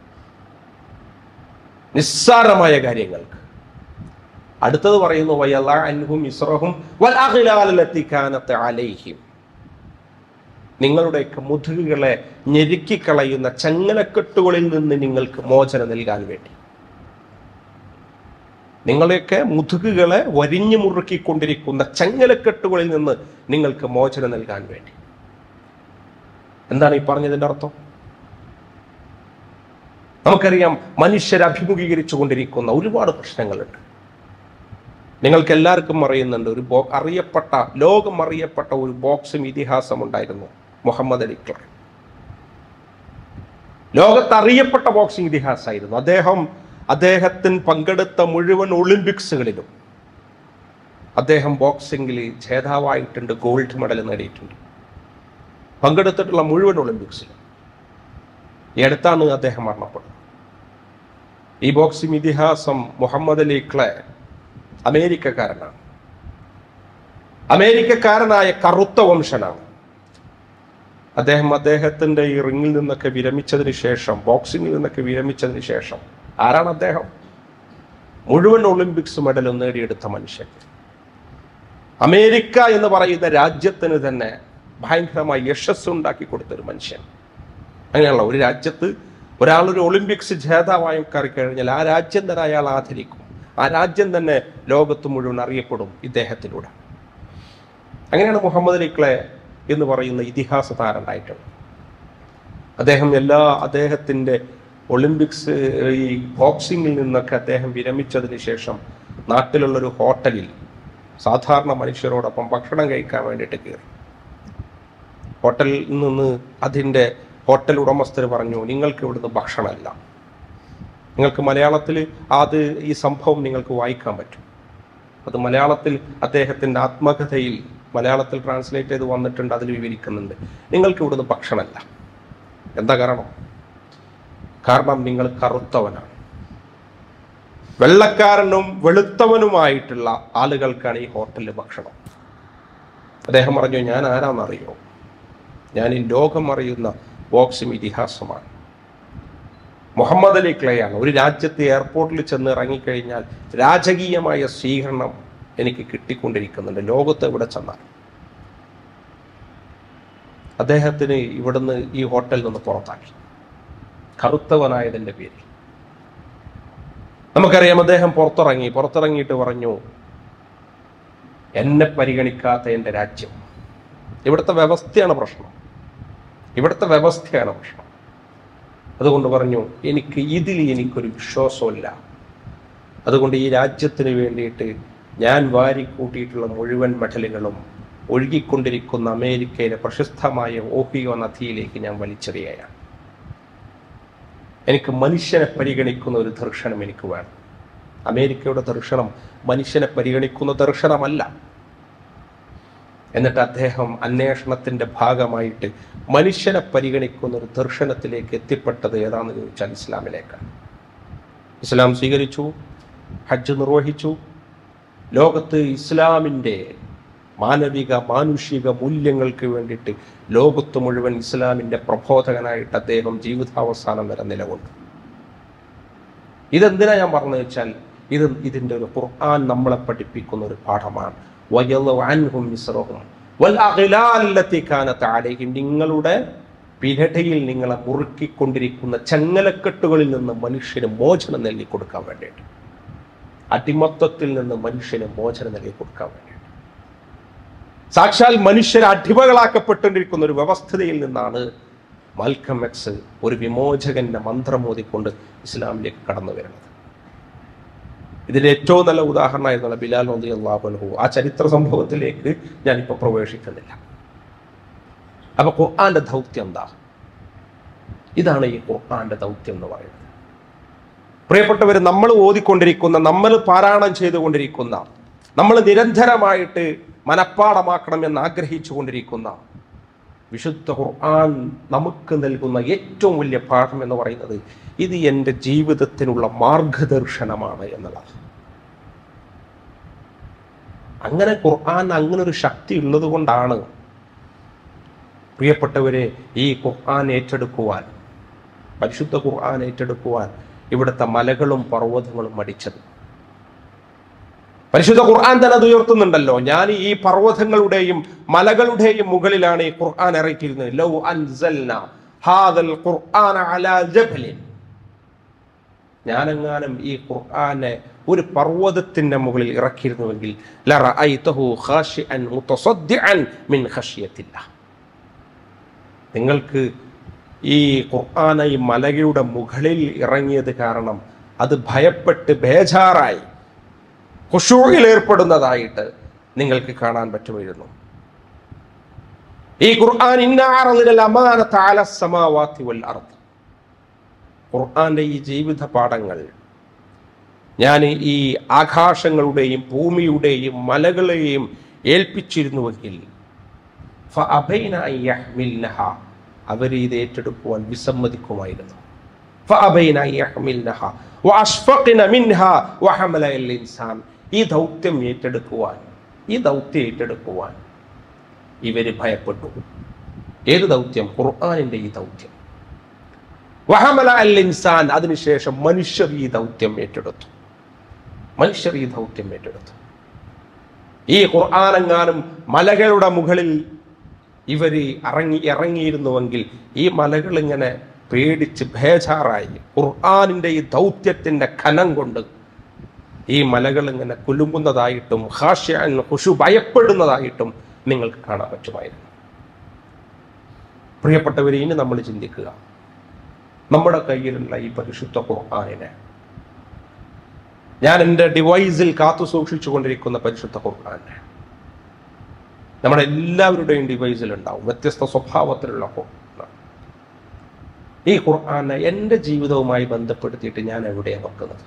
നിസ്സാരമായ കാര്യങ്ങൾക്ക്. അടുത്തത് പറയുന്നു വയളു അൻഹും ഇസ്റഹും വൽ അഗ്ലാൽ അല്ലതി കാനത് അലൈഹിം. നിങ്ങളുടെയൊക്കെ മുതുകുകളെ ഞെരുക്കിക്കളയുന്ന ചങ്ങലക്കെട്ടുകളിൽ നിന്ന് നിങ്ങൾക്ക് മോചനം നൽകാൻ വേണ്ടി. നിങ്ങളെയൊക്കെ മുതുകുകളെ വരിഞ്ഞു മുറുക്കിക്കൊണ്ടിരിക്കുന്ന ചങ്ങലക്കെട്ടുകളിൽ നിന്ന് നിങ്ങൾക്ക് മോചനം നൽകാൻ വേണ്ടി. എന്താണ് ഈ പറഞ്ഞതിൻ്റെ അർത്ഥം? നമുക്കറിയാം, മനുഷ്യർ അഭിമുഖീകരിച്ചു കൊണ്ടിരിക്കുന്ന ഒരുപാട് പ്രശ്നങ്ങളുണ്ട്. നിങ്ങൾക്ക് എല്ലാവർക്കും അറിയുന്നുണ്ട്, ഒരു ബോ അറിയപ്പെട്ട ലോകം അറിയപ്പെട്ട ഒരു ബോക്സിംഗ് ഇതിഹാസം ഉണ്ടായിരുന്നു, മുഹമ്മദ് അലി ക്ലേ. ലോകത്ത് അറിയപ്പെട്ട ബോക്സിംഗ് ഇതിഹാസമായിരുന്നു അദ്ദേഹം. അദ്ദേഹത്തിന് പങ്കെടുത്ത മുഴുവൻ ഒളിമ്പിക്സുകളിലും അദ്ദേഹം ബോക്സിംഗിൽ ജേതാവായിട്ടുണ്ട്, ഗോൾഡ് മെഡൽ നേടിയിട്ടുണ്ട് പങ്കെടുത്തിട്ടുള്ള മുഴുവൻ ഒളിമ്പിക്സിലും. ഈ അടുത്താണ് അദ്ദേഹം മരണപ്പെടുന്നത്. ഈ ബോക്സിംഗ് ഇതിഹാസം മുഹമ്മദ് അലി ക്ലേ അമേരിക്കക്കാരനാണ്. അമേരിക്കക്കാരനായ കറുത്ത വംശനാണ് അദ്ദേഹം. അദ്ദേഹത്തിന്റെ ഈ റിങ്ങിൽ നിന്നൊക്കെ വിരമിച്ചതിന് ശേഷം, ബോക്സിംഗിൽ നിന്നൊക്കെ വിരമിച്ചതിന് ശേഷം, ആരാണ് അദ്ദേഹം? മുഴുവൻ ഒളിമ്പിക്സ് മെഡലും നേടിയെടുത്ത മനുഷ്യൻ. അമേരിക്ക എന്ന് പറയുന്ന രാജ്യത്തിന് തന്നെ ഭയങ്കരമായി യശസ് ഉണ്ടാക്കി കൊടുത്തൊരു മനുഷ്യൻ. അങ്ങനെയുള്ള ഒരു രാജ്യത്ത് ഒരാളൊരു ഒളിമ്പിക്സ് ജേതാവായി കയറി കഴിഞ്ഞാൽ ആ രാജ്യം തന്നെ അയാൾ ആദരിക്കും. ആ രാജ്യം തന്നെ ലോകത്ത് മുഴുവൻ അറിയപ്പെടും ഇദ്ദേഹത്തിലൂടെ. അങ്ങനെയാണ് മുഹമ്മദ് അലി ക്ലേ എന്ന് പറയുന്ന ഇതിഹാസ താരനായിട്ടുള്ളത്. അദ്ദേഹം എല്ലാ അദ്ദേഹത്തിൻ്റെ ഒളിമ്പിക്സ് ഈ ബോക്സിങ്ങിൽ നിന്നൊക്കെ അദ്ദേഹം വിരമിച്ചതിന് ശേഷം നാട്ടിലുള്ളൊരു ഹോട്ടലിൽ സാധാരണ മനുഷ്യരോടൊപ്പം ഭക്ഷണം കഴിക്കാൻ വേണ്ടിയിട്ട് കയറി. ഹോട്ടലിൽ നിന്ന് അതിൻ്റെ ഹോട്ടൽ ഉടമസ്ഥർ പറഞ്ഞു, നിങ്ങൾക്ക് ഇവിടുന്ന് ഭക്ഷണമല്ല. നിങ്ങൾക്ക് മലയാളത്തിൽ അത് ഈ സംഭവം നിങ്ങൾക്ക് വായിക്കാൻ പറ്റും. അത് മലയാളത്തിൽ അദ്ദേഹത്തിൻ്റെ ആത്മകഥയിൽ മലയാളത്തിൽ ട്രാൻസ്ലേറ്റ് ചെയ്ത് വന്നിട്ടുണ്ട്, അതിൽ വിവരിക്കുന്നുണ്ട്. നിങ്ങൾക്ക് ഇവിടുന്ന് ഭക്ഷണമല്ല. എന്താ കാരണം? കാരണം നിങ്ങൾ കറുത്തവനാണ്. വെള്ളക്കാരനും വെളുത്തവനുമായിട്ടുള്ള ആളുകൾക്കാണ് ഈ ഹോട്ടലിൽ ഭക്ഷണം. അദ്ദേഹം പറഞ്ഞു, ഞാൻ ആരാന്നറിയോ? ഞാൻ ഈ ലോകം അറിയുന്ന ബോക്സിംഗ് ഇതിഹാസമാണ്, മുഹമ്മദ് അലി ക്ലേ ആണ്. ഒരു രാജ്യത്ത് എയർപോർട്ടിൽ ചെന്ന് ഇറങ്ങിക്കഴിഞ്ഞാൽ രാജകീയമായ സ്വീകരണം എനിക്ക് കിട്ടിക്കൊണ്ടിരിക്കുന്നുണ്ട് ലോകത്ത് എവിടെ ചെന്നാൽ. അദ്ദേഹത്തിന് ഇവിടുന്ന് ഈ ഹോട്ടലിൽ നിന്ന് പുറത്താക്കി, കറുത്തവനായതിൻ്റെ പേരിൽ. നമുക്കറിയാം, അദ്ദേഹം പുറത്തിറങ്ങി പുറത്തിറങ്ങിയിട്ട് പറഞ്ഞു, എന്നെ പരിഗണിക്കാത്ത എൻ്റെ രാജ്യം. ഇവിടുത്തെ വ്യവസ്ഥയാണ് പ്രശ്നം, ഇവിടുത്തെ വ്യവസ്ഥയാണ് പ്രശ്നം. അതുകൊണ്ട് പറഞ്ഞു, എനിക്ക് ഇതിൽ എനിക്കൊരു വിശ്വാസമില്ല. അതുകൊണ്ട് ഈ രാജ്യത്തിന് വേണ്ടിയിട്ട് ഞാൻ വാരിക്കൂട്ടിയിട്ടുള്ള മുഴുവൻ മെഡലുകളും ഒഴുകിക്കൊണ്ടിരിക്കുന്ന അമേരിക്കയിലെ പ്രശസ്തമായ ഓഹിയോ നദിയിലേക്ക് ഞാൻ വലിച്ചെറിയുകയാണ്. എനിക്ക് മനുഷ്യനെ പരിഗണിക്കുന്ന ഒരു ദർശനം എനിക്ക് വേണം. അമേരിക്കയുടെ ദർശനം മനുഷ്യനെ പരിഗണിക്കുന്ന ദർശനമല്ല. എന്നിട്ട് അദ്ദേഹം അന്വേഷണത്തിന്റെ ഭാഗമായിട്ട് മനുഷ്യനെ പരിഗണിക്കുന്ന ഒരു ദർശനത്തിലേക്ക് എത്തിപ്പെട്ടത് ഏതാണെന്ന് ചോദിച്ചാൽ ഇസ്ലാമിലേക്കാണ്. ഇസ്ലാം സ്വീകരിച്ചു, ഹജ്ജ് നിർവഹിച്ചു. ലോകത്ത് ഇസ്ലാമിൻ്റെ മാനവിക മാനുഷിക മൂല്യങ്ങൾക്ക് വേണ്ടിയിട്ട് ലോകത്ത് മുഴുവൻ ഇസ്ലാമിൻ്റെ പ്രബോധകനായിട്ട് അദ്ദേഹം ജീവിതാവസാനം വരെ നിലകൊണ്ടു. ഇതെന്തിനാ ഞാൻ പറഞ്ഞു വെച്ചാൽ, ഇത് ഇതിൻ്റെ ഒരു ഖുർആൻ നമ്മളെ പഠിപ്പിക്കുന്ന ഒരു പാഠമാണ്. നിങ്ങളുടെ പിരടയിൽ നിങ്ങളെ മുറുക്കിക്കൊണ്ടിരിക്കുന്ന ചങ്ങലക്കെട്ടുകളിൽ നിന്ന് മനുഷ്യന് മോചനം നൽകി കൊടുക്കാൻ വേണ്ടിയിട്ട്, അടിമത്വത്തിൽ നിന്ന് മനുഷ്യന് മോചനം നൽകി കൊടുക്കാൻ വേണ്ടിയിട്ട്, സാക്ഷാൽ മനുഷ്യരെ അടിമകളാക്കപ്പെട്ടുകൊണ്ടിരിക്കുന്ന ഒരു വ്യവസ്ഥതയിൽ നിന്നാണ് മാൽക്കം എക്സ് ഒരു വിമോചകന്റെ മന്ത്രം മോദിക്കൊണ്ട് ഇസ്ലാമിലേക്ക് കടന്നു വരുന്നത്. ഇതിന്റെ ഏറ്റവും നല്ല ഉദാഹരണമായിരുന്നുള്ള ബിലാൽ റളിയല്ലാഹു അൻഹു. ആ ചരിത്ര സംഭവത്തിലേക്ക് ഞാനിപ്പോൾ പ്രവേശിക്കുന്നില്ല. അപ്പൊ ഖുർആന്റെ ദൗത്യം എന്താ? ഇതാണ് ഈ ഖുർആന്റെ ദൗത്യം എന്ന് പറയുന്നത്. പ്രിയപ്പെട്ടവർ, നമ്മൾ ഓതിക്കൊണ്ടിരിക്കുന്ന, നമ്മൾ പാരായണം ചെയ്തുകൊണ്ടിരിക്കുന്ന, നമ്മൾ നിരന്തരമായിട്ട് മനഃപ്പാഠമാക്കണം എന്ന് ആഗ്രഹിച്ചു കൊണ്ടിരിക്കുന്ന വിശുദ്ധ ഖുർആൻ നമുക്ക് നൽകുന്ന ഏറ്റവും വലിയ പാഠം എന്ന് പറയുന്നത് ഇത് എൻ്റെ ജീവിതത്തിനുള്ള മാർഗദർശനമാണ് എന്നുള്ളത്. അങ്ങനെ ഖുർആൻ അങ്ങനെ ഒരു ശക്തി ഉള്ളത് കൊണ്ടാണ് പ്രിയപ്പെട്ടവരെ ഈ ഖുർആൻ ഏറ്റെടുക്കുവാൻ, പരിശുദ്ധ ഖുർആൻ ഏറ്റെടുക്കുവാൻ ഇവിടുത്തെ മലകളും പർവ്വതങ്ങളും മടിച്ചത്. പരിശുദ്ധ ഖുർആൻ തന്നെ അത് ഉയർത്തുന്നുണ്ടല്ലോ, ഞാൻ ഈ പർവ്വതങ്ങളുടെയും മലകളുടെയും മുകളിലാണ് ഈ ഖുർആൻ ഇറക്കിയിരുന്നത്. ലൗ അൻസൽനാ ഹാദൽ ഖുർആന അലാ ജബലിൻ, ഞാനെങ്ങാനും ഈ ഖുർആനെ ഒരു പർവ്വതത്തിന്റെ മുകളിൽ ഇറക്കിയിരുന്നുവെങ്കിൽ ലറഅയ്തഹു ഖാശിഅൻ മുതസദ്ദിഅൻ മിൻ ഖശിയത്തില്ലാഹ്. നിങ്ങൾക്ക് ഈ ഖുർആൻ ഈ മലയുടെ മുകളിൽ ഇറങ്ങിയത് കാരണം അത് ഭയപ്പെട്ട് ബേജാറായി ഖുശൂഇൽ ഏർപ്പെടുന്നതായിട്ട് നിങ്ങൾക്ക് കാണാൻ പറ്റുമായിരുന്നു. ഈ ഖുർആൻ ഇന്നാ അറളിനൽ അമാനത അലസ് സമാവാതി വൽ അർദ്, ഖുർആന്റെ ഈ ജീവിത പാഠങ്ങൾ ഞാൻ ഈ ആകാശങ്ങളുടെയും ഭൂമിയുടെയും മലകളെയും ഏൽപ്പിച്ചിരുന്നുവെങ്കിൽ ഫഅബൈന അൻ യഹ്മിൽനഹ, അവർ ഇത് ഏറ്റെടുക്കുവാൻ വിസമ്മതിക്കുമായിരുന്നു. ഫഅബൈന അൻ യഹ്മിൽനഹ വഅശ്ഫഖന മിൻഹ വഹമലൽ ഇൻസാൻ, ഈ ദൗത്യം ഏറ്റെടുക്കുവാൻ ഈ ദൗത്യം ഏറ്റെടുക്കുവാൻ ഇവര് ഭയപ്പെട്ടു. ഏത് ദൗത്യം? ഖുർആനിന്റെ ഈ ദൗത്യം. വഹമല അൽ ഇൻസാൻ, അതിനുശേഷം മനുഷ്യർ ഈ ദൗത്യം ഏറ്റെടുത്തു. മനുഷ്യർ ഈ ദൗത്യം ഏറ്റെടുത്തു. ഈ ഖുർആനെങ്ങാനും മലകളുടെ മുകളിൽ ഇവര് ഇറങ്ങി ഇറങ്ങിയിരുന്നുവെങ്കിൽ ഈ മലകൾ ഇങ്ങനെ പേടിച്ച് ബേജാറായി ഖുർആനിന്റെ ഈ ദൗത്യത്തിന്റെ ഖനം കൊണ്ട് ഈ മലകൾ ഇങ്ങനെ കുലുങ്ങുന്നതായിട്ടും ഖാശിഅൻ ഖുശൂ ഭയപ്പെടുന്നതായിട്ടും നിങ്ങൾക്ക് കാണാൻ പറ്റുമായിരുന്നു. പ്രിയപ്പെട്ടവരെ, ഇനി നമ്മൾ ചിന്തിക്കുക, നമ്മുടെ കയ്യിലുള്ള ഈ പരിശുദ്ധ ഖുർആനിനെ, ഞാൻ എൻ്റെ ഡിവൈസിൽ കാത്തു സൂക്ഷിച്ചു കൊണ്ടിരിക്കുന്ന പരിശുദ്ധ ഖുർആനെ, നമ്മുടെ എല്ലാവരുടെയും ഡിവൈസിൽ ഉണ്ടാവും വ്യത്യസ്ത സ്വഭാവത്തിലുള്ള ഖുർആൻ. ഈ ഖുർആനെ എൻ്റെ ജീവിതവുമായി ബന്ധപ്പെടുത്തിയിട്ട് ഞാൻ എവിടെയാണ് വെക്കുന്നത്?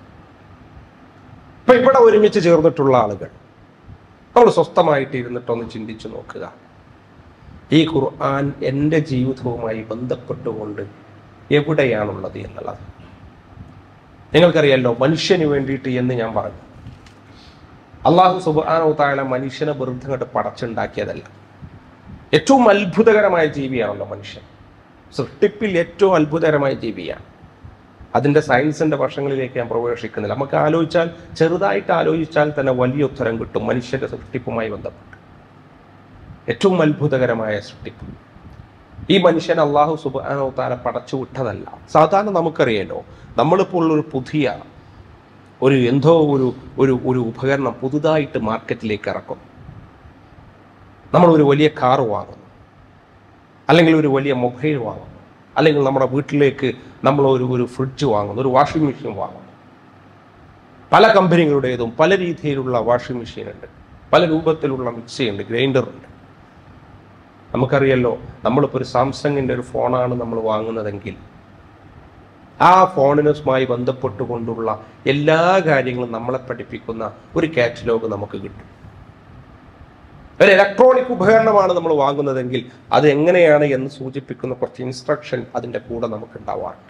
ഇപ്പൊ ഇവിടെ ഒരുമിച്ച് ചേർന്നിട്ടുള്ള ആളുകൾ നമ്മൾ സ്വസ്ഥമായിട്ട് ഇരുന്നിട്ടൊന്ന് ചിന്തിച്ചു നോക്കുക. ഈ ഖുർആൻ എൻ്റെ ജീവിതവുമായി ബന്ധപ്പെട്ടുകൊണ്ട് എവിടെയാണുള്ളത് എന്നുള്ളത്. നിങ്ങൾക്കറിയാലോ, മനുഷ്യന് വേണ്ടിയിട്ട് എന്ന് ഞാൻ പറഞ്ഞു, അള്ളാഹു സുബ്ഹാനഹു വ തആല മനുഷ്യനെ വെറുതെ കണ്ട് പടച്ചുണ്ടാക്കിയതല്ല. ഏറ്റവും അത്ഭുതകരമായ ജീവിയാണല്ലോ മനുഷ്യൻ. സൃഷ്ടിപ്പിൽ ഏറ്റവും അത്ഭുതകരമായ ജീവിയാണ്. അതിൻ്റെ സയൻസിന്റെ വശങ്ങളിലേക്ക് ഞാൻ പ്രവേശിക്കുന്നില്ല. നമുക്ക് ആലോചിച്ചാൽ, ചെറുതായിട്ട് ആലോചിച്ചാൽ തന്നെ വലിയ ഉത്തരം കിട്ടും മനുഷ്യന്റെ സൃഷ്ടിപ്പുമായി ബന്ധപ്പെട്ട്. ഏറ്റവും അത്ഭുതകരമായ സൃഷ്ടിപ്പ്. ഈ മനുഷ്യൻ അള്ളാഹു സുബ്ഹാനഹു വ തആല പടച്ചു വിട്ടതല്ല. സാധാരണ നമുക്കറിയാലോ, നമ്മളിപ്പോൾ ഒരു പുതിയ ഒരു എന്തോ ഒരു ഒരു ഒരു ഉപകരണം പുതുതായിട്ട് മാർക്കറ്റിലേക്ക് ഇറക്കും. നമ്മൾ ഒരു വലിയ കാർ വാങ്ങുന്നു, അല്ലെങ്കിൽ ഒരു വലിയ മൊബൈൽ വാങ്ങുന്നു, അല്ലെങ്കിൽ നമ്മുടെ വീട്ടിലേക്ക് നമ്മൾ ഒരു ഒരു ഫ്രിഡ്ജ് വാങ്ങുന്നു, ഒരു വാഷിംഗ് മെഷീൻ വാങ്ങുന്നു. പല കമ്പനികളുടേതും പല രീതിയിലുള്ള വാഷിംഗ് മെഷീൻ ഉണ്ട്, പല രൂപത്തിലുള്ള മിക്സി ഉണ്ട്, ഗ്രൈൻഡർ ഉണ്ട്. നമുക്കറിയല്ലോ, നമ്മളിപ്പോൾ ഒരു സാംസങ്ങിൻ്റെ ഒരു ഫോണാണ് നമ്മൾ വാങ്ങുന്നതെങ്കിൽ ആ ഫോണിനുമായി ബന്ധപ്പെട്ടുകൊണ്ടുള്ള എല്ലാ കാര്യങ്ങളും നമ്മളെ പഠിപ്പിക്കുന്ന ഒരു കാറ്റലോഗ് നമുക്ക് കിട്ടും. ഒരു ഇലക്ട്രോണിക് ഉപകരണമാണ് നമ്മൾ വാങ്ങുന്നതെങ്കിൽ അത് എങ്ങനെയാണ് എന്ന് സൂചിപ്പിക്കുന്ന കുറച്ച് ഇൻസ്ട്രക്ഷൻ അതിൻ്റെ കൂടെ നമുക്ക് ഉണ്ടാവാറുണ്ട്.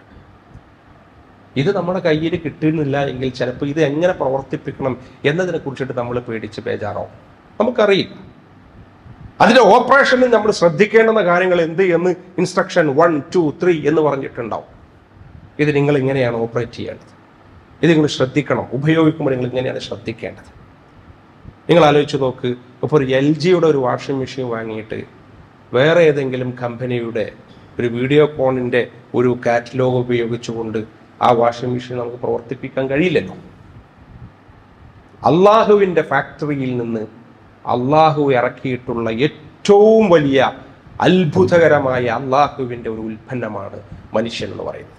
ഇത് നമ്മുടെ കയ്യിൽ കിട്ടുന്നില്ല എങ്കിൽ ചിലപ്പോൾ ഇത് എങ്ങനെ പ്രവർത്തിപ്പിക്കണം എന്നതിനെ കുറിച്ചിട്ട് നമ്മൾ പേടിച്ച് ബേജാറാവും. നമുക്കറിയില്ല. അതിൻ്റെ ഓപ്പറേഷനിൽ നമ്മൾ ശ്രദ്ധിക്കേണ്ടുന്ന കാര്യങ്ങൾ എന്ത് എന്ന് ഇൻസ്ട്രക്ഷൻ വൺ ടു ത്രീ എന്ന് പറഞ്ഞിട്ടുണ്ടാവും. ഇത് നിങ്ങൾ ഇങ്ങനെയാണ് ഓപ്പറേറ്റ് ചെയ്യേണ്ടത്, ഇത് നിങ്ങൾ ശ്രദ്ധിക്കണം, ഉപയോഗിക്കുമ്പോൾ നിങ്ങൾ ഇങ്ങനെയാണ് ശ്രദ്ധിക്കേണ്ടത്. നിങ്ങൾ ആലോചിച്ച് നോക്ക്, ഇപ്പോൾ ഒരു എൽ ജിയുടെ ഒരു വാഷിംഗ് മെഷീൻ വാങ്ങിയിട്ട് വേറെ ഏതെങ്കിലും കമ്പനിയുടെ ഒരു വീഡിയോ കോണിൻ്റെ ഒരു കാറ്റലോഗ് ഉപയോഗിച്ചുകൊണ്ട് ആ വാഷിംഗ് മെഷീൻ നമുക്ക് പ്രവർത്തിപ്പിക്കാൻ കഴിയില്ലല്ലോ. അള്ളാഹുവിൻ്റെ ഫാക്ടറിയിൽ നിന്ന് അള്ളാഹു ഇറക്കിയിട്ടുള്ള ഏറ്റവും വലിയ അത്ഭുതകരമായ അള്ളാഹുവിൻ്റെ ഒരു ഉൽപ്പന്നമാണ് മനുഷ്യൻ എന്ന് പറയുന്നത്.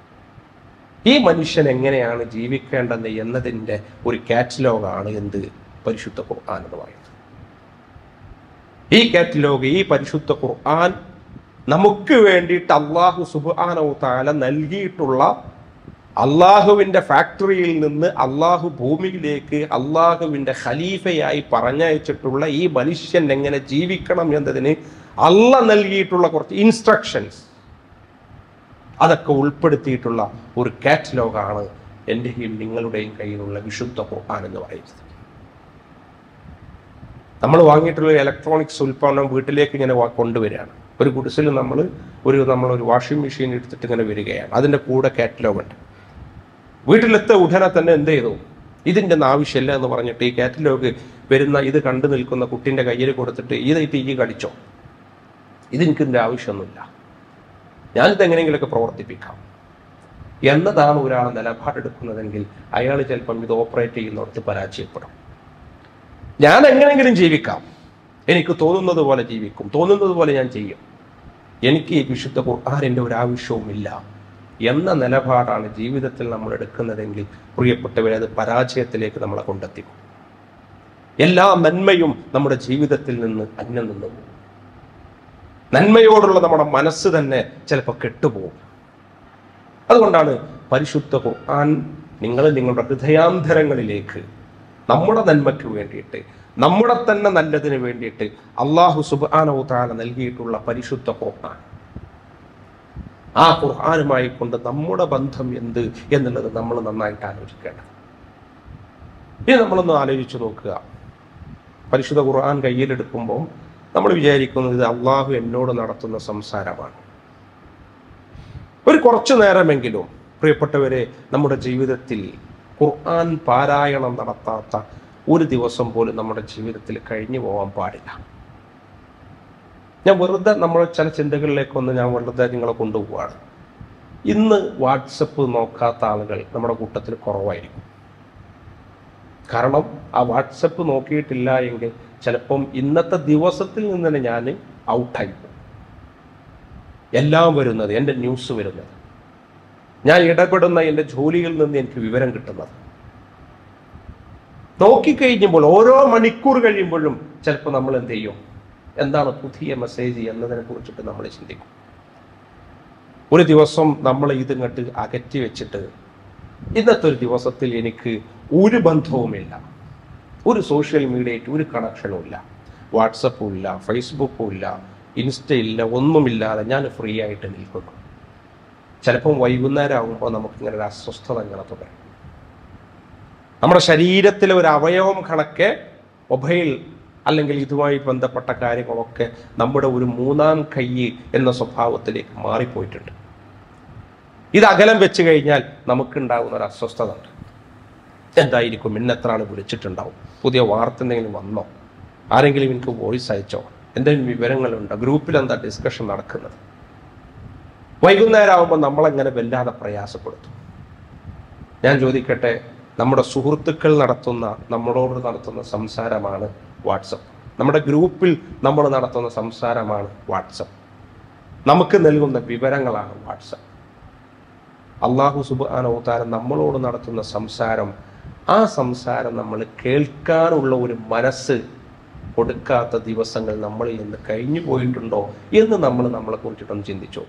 ഈ മനുഷ്യൻ എങ്ങനെയാണ് ജീവിക്കേണ്ടത് എന്നതിൻ്റെ ഒരു കാറ്റലോഗാണ് എന്ത് പരിശുദ്ധ ഖുർആൻ എന്ന് പറയുന്നത്. ഈ കാറ്റലോഗ്, ഈ പരിശുദ്ധ ഖുർആൻ നമുക്ക് വേണ്ടിയിട്ട് അള്ളാഹു സുബ്ഹാനഹു തആല നൽകിയിട്ടുള്ള, അള്ളാഹുവിൻ്റെ ഫാക്ടറിയിൽ നിന്ന് അള്ളാഹു ഭൂമിയിലേക്ക് അള്ളാഹുവിൻ്റെ ഖലീഫയായി പറഞ്ഞയച്ചിട്ടുള്ള ഈ മനുഷ്യൻ എങ്ങനെ ജീവിക്കണം എന്നതിന് അള്ളാഹ് നൽകിയിട്ടുള്ള കുറച്ച് ഇൻസ്ട്രക്ഷൻസ്, അതൊക്കെ ഉൾപ്പെടുത്തിയിട്ടുള്ള ഒരു കാറ്റലോഗാണ് എൻ്റെയും നിങ്ങളുടെയും കയ്യിലുള്ള വിശുദ്ധ ഖുർആൻ എന്ന് പറയുന്നത്. നമ്മൾ വാങ്ങിയിട്ടുള്ള ഇലക്ട്രോണിക്സ് ഉൽപ്പന്നം വീട്ടിലേക്ക് ഇങ്ങനെ കൊണ്ടുവരികയാണ്. ഒരു ഗുഡ്സിൽ നമ്മൾ ഒരു നമ്മളൊരു വാഷിംഗ് മെഷീൻ എടുത്തിട്ട് ഇങ്ങനെ വരികയാണ്. അതിൻ്റെ കൂടെ കാറ്റലോഗ് ഉണ്ട്. വീട്ടിലെത്ത ഉടനെ തന്നെ എന്ത് ചെയ്തു, ഇതിൻ്റെ ഒന്നും ആവശ്യമില്ല എന്ന് പറഞ്ഞിട്ട് ഈ കാറ്റലോഗ് വരുന്ന ഇത് കണ്ടു നിൽക്കുന്ന കുട്ടീൻ്റെ കയ്യിൽ കൊടുത്തിട്ട് ഇതായിട്ട് ഈ കടിച്ചോ, ഇതെനിക്കിതിൻ്റെ ആവശ്യമൊന്നുമില്ല, ഞാനിത് എങ്ങനെയെങ്കിലുമൊക്കെ പ്രവർത്തിപ്പിക്കാം. എന്നതാണ് ഒരാൾ നിലപാടെടുക്കുന്നതെങ്കിൽ അയാൾ ചിലപ്പം ഇത് ഓപ്പറേറ്റ് ചെയ്യുന്നിടത്ത് പരാജയപ്പെടും. ഞാൻ എങ്ങനെയെങ്കിലും ജീവിക്കാം, എനിക്ക് തോന്നുന്നത് പോലെ ജീവിക്കും, തോന്നുന്നത് പോലെ ഞാൻ ചെയ്യും, എനിക്ക് ഈ വിശുദ്ധ ഖുർആനിന്റെ ഒരു ആവശ്യവുമില്ല എന്ന നിലപാടാണ് ജീവിതത്തിൽ നമ്മൾ എടുക്കുന്നതെങ്കിൽ പ്രിയപ്പെട്ടവരെ, അത് പരാജയത്തിലേക്ക് നമ്മളെ കൊണ്ടെത്തിക്കും. എല്ലാ നന്മയും നമ്മുടെ ജീവിതത്തിൽ നിന്ന് അന്യം നിന്ന് പോകും. നന്മയോടുള്ള നമ്മുടെ മനസ്സ് തന്നെ ചിലപ്പോൾ കെട്ടുപോകും. അതുകൊണ്ടാണ് പരിശുദ്ധ ഖുർആൻ നിങ്ങൾ നിങ്ങളുടെ ഹൃദയാന്തരങ്ങളിലേക്ക് നമ്മുടെ നന്മയ്ക്ക് വേണ്ടിയിട്ട്, നമ്മുടെ തന്നെ നല്ലതിന് വേണ്ടിയിട്ട് അള്ളാഹു സുബ്ഹാനഹു തആല നൽകിയിട്ടുള്ള പരിശുദ്ധ ഖുർആൻ. ആ ഖുർആനുമായി കൊണ്ട് നമ്മുടെ ബന്ധം എന്ത് എന്നുള്ളത് നമ്മൾ നന്നായിട്ട് ആലോചിക്കേണ്ടത്. ഇനി നമ്മളൊന്ന് ആലോചിച്ചു നോക്കുക. പരിശുദ്ധ ഖുർആൻ കയ്യിലെടുക്കുമ്പോൾ നമ്മൾ വിചാരിക്കുന്നത് ഇത് അള്ളാഹു എന്നോട് നടത്തുന്ന സംസാരമാണ്. ഒരു കുറച്ചു നേരമെങ്കിലും പ്രിയപ്പെട്ടവരെ, നമ്മുടെ ജീവിതത്തിൽ ഖുർആൻ പാരായണം നടത്താത്ത ഒരു ദിവസം പോലും നമ്മുടെ ജീവിതത്തിൽ കഴിഞ്ഞു പോകാൻ പാടില്ല. ഞാൻ വെറുതെ നമ്മൾ ചില ചിന്തകളിലേക്കൊന്ന് ഞാൻ വെറുതെ നിങ്ങളെ കൊണ്ടുപോവാണ്. ഇന്ന് വാട്സപ്പ് നോക്കാത്ത ആളുകൾ നമ്മുടെ കൂട്ടത്തിൽ കുറവായിരിക്കും. കാരണം ആ വാട്സപ്പ് നോക്കിയിട്ടില്ല എങ്കിൽ ചിലപ്പം ഇന്നത്തെ ദിവസത്തിൽ നിന്ന് തന്നെ ഞാൻ ഔട്ടായി പോകും. എല്ലാം വരുന്നത്, എൻ്റെ ന്യൂസ് വരുന്നത്, ഞാൻ ഇടപെടുന്ന എൻ്റെ ജോലിയിൽ നിന്ന് എനിക്ക് വിവരം കിട്ടുന്നത് നോക്കിക്കഴിഞ്ഞപ്പോൾ ഓരോ മണിക്കൂർ കഴിയുമ്പോഴും ചിലപ്പോൾ നമ്മൾ എന്ത് ചെയ്യും, എന്താണ് പുതിയ മെസ്സേജ് എന്നതിനെ കുറിച്ചിട്ട് നമ്മൾ ചിന്തിക്കും. ഒരു ദിവസം നമ്മൾ ഇതിങ്ങോട്ട് അകറ്റി വെച്ചിട്ട് ഇന്നത്തെ ഒരു ദിവസത്തിൽ എനിക്ക് ഒരു ബന്ധവുമില്ല, ഒരു സോഷ്യൽ മീഡിയയായിട്ട് ഒരു കണക്ഷനും ഇല്ല, വാട്സപ്പും ഇല്ല, ഫേസ്ബുക്കും ഇല്ല, ഇൻസ്റ്റ ഇല്ല, ഒന്നുമില്ലാതെ ഞാൻ ഫ്രീ ആയിട്ട് നിൽക്കുന്നു. ചിലപ്പം വൈകുന്നേരം ആകുമ്പോൾ നമുക്കിങ്ങനെ ഒരു അസ്വസ്ഥത ഇങ്ങനെ തുടരും. നമ്മുടെ ശരീരത്തിലെ ഒരു അവയവം കണക്കെ മൊബൈൽ അല്ലെങ്കിൽ ഇതുമായി ബന്ധപ്പെട്ട കാര്യങ്ങളൊക്കെ നമ്മുടെ ഒരു മൂന്നാം കൈ എന്ന സ്വഭാവത്തിലേക്ക് മാറിപ്പോയിട്ടുണ്ട്. ഇത് അകലം വെച്ച് കഴിഞ്ഞാൽ നമുക്കുണ്ടാകുന്ന ഒരു അസ്വസ്ഥത ഉണ്ട്. എന്തായിരിക്കും, ഇന്നെത്ര ആൾ വിളിച്ചിട്ടുണ്ടാവും, പുതിയ വാർത്ത എന്തെങ്കിലും വന്നോ, ആരെങ്കിലും എനിക്ക് വോയിസ് അയച്ചോ, എന്തെങ്കിലും വിവരങ്ങളുണ്ടോ, ഗ്രൂപ്പിൽ എന്താ ഡിസ്കഷൻ നടക്കുന്നത്. വൈകുന്നേരം ആകുമ്പോൾ നമ്മളെങ്ങനെ വല്ലാതെ പ്രയാസപ്പെടുത്തും. ഞാൻ ചോദിക്കട്ടെ, നമ്മുടെ സുഹൃത്തുക്കൾ നടത്തുന്ന നമ്മളോട് നടത്തുന്ന സംസാരമാണ് വാട്സപ്പ്. നമ്മുടെ ഗ്രൂപ്പിൽ നമ്മൾ നടത്തുന്ന സംസാരമാണ് വാട്സപ്പ്. നമുക്ക് നൽകുന്ന വിവരങ്ങളാണ് വാട്സപ്പ്. അള്ളാഹു സുബ്ഹാനഹു തആല നമ്മളോട് നടത്തുന്ന സംസാരം, ആ സംസാരം നമ്മൾ കേൾക്കാനുള്ള ഒരു മനസ്സ് കൊടുക്കാത്ത ദിവസങ്ങൾ നമ്മളിൽ നിന്ന് കഴിഞ്ഞു പോയിട്ടുണ്ടോ എന്ന് നമ്മൾ നമ്മളെ കുറിച്ചിട്ടൊന്ന് ചിന്തിച്ചു.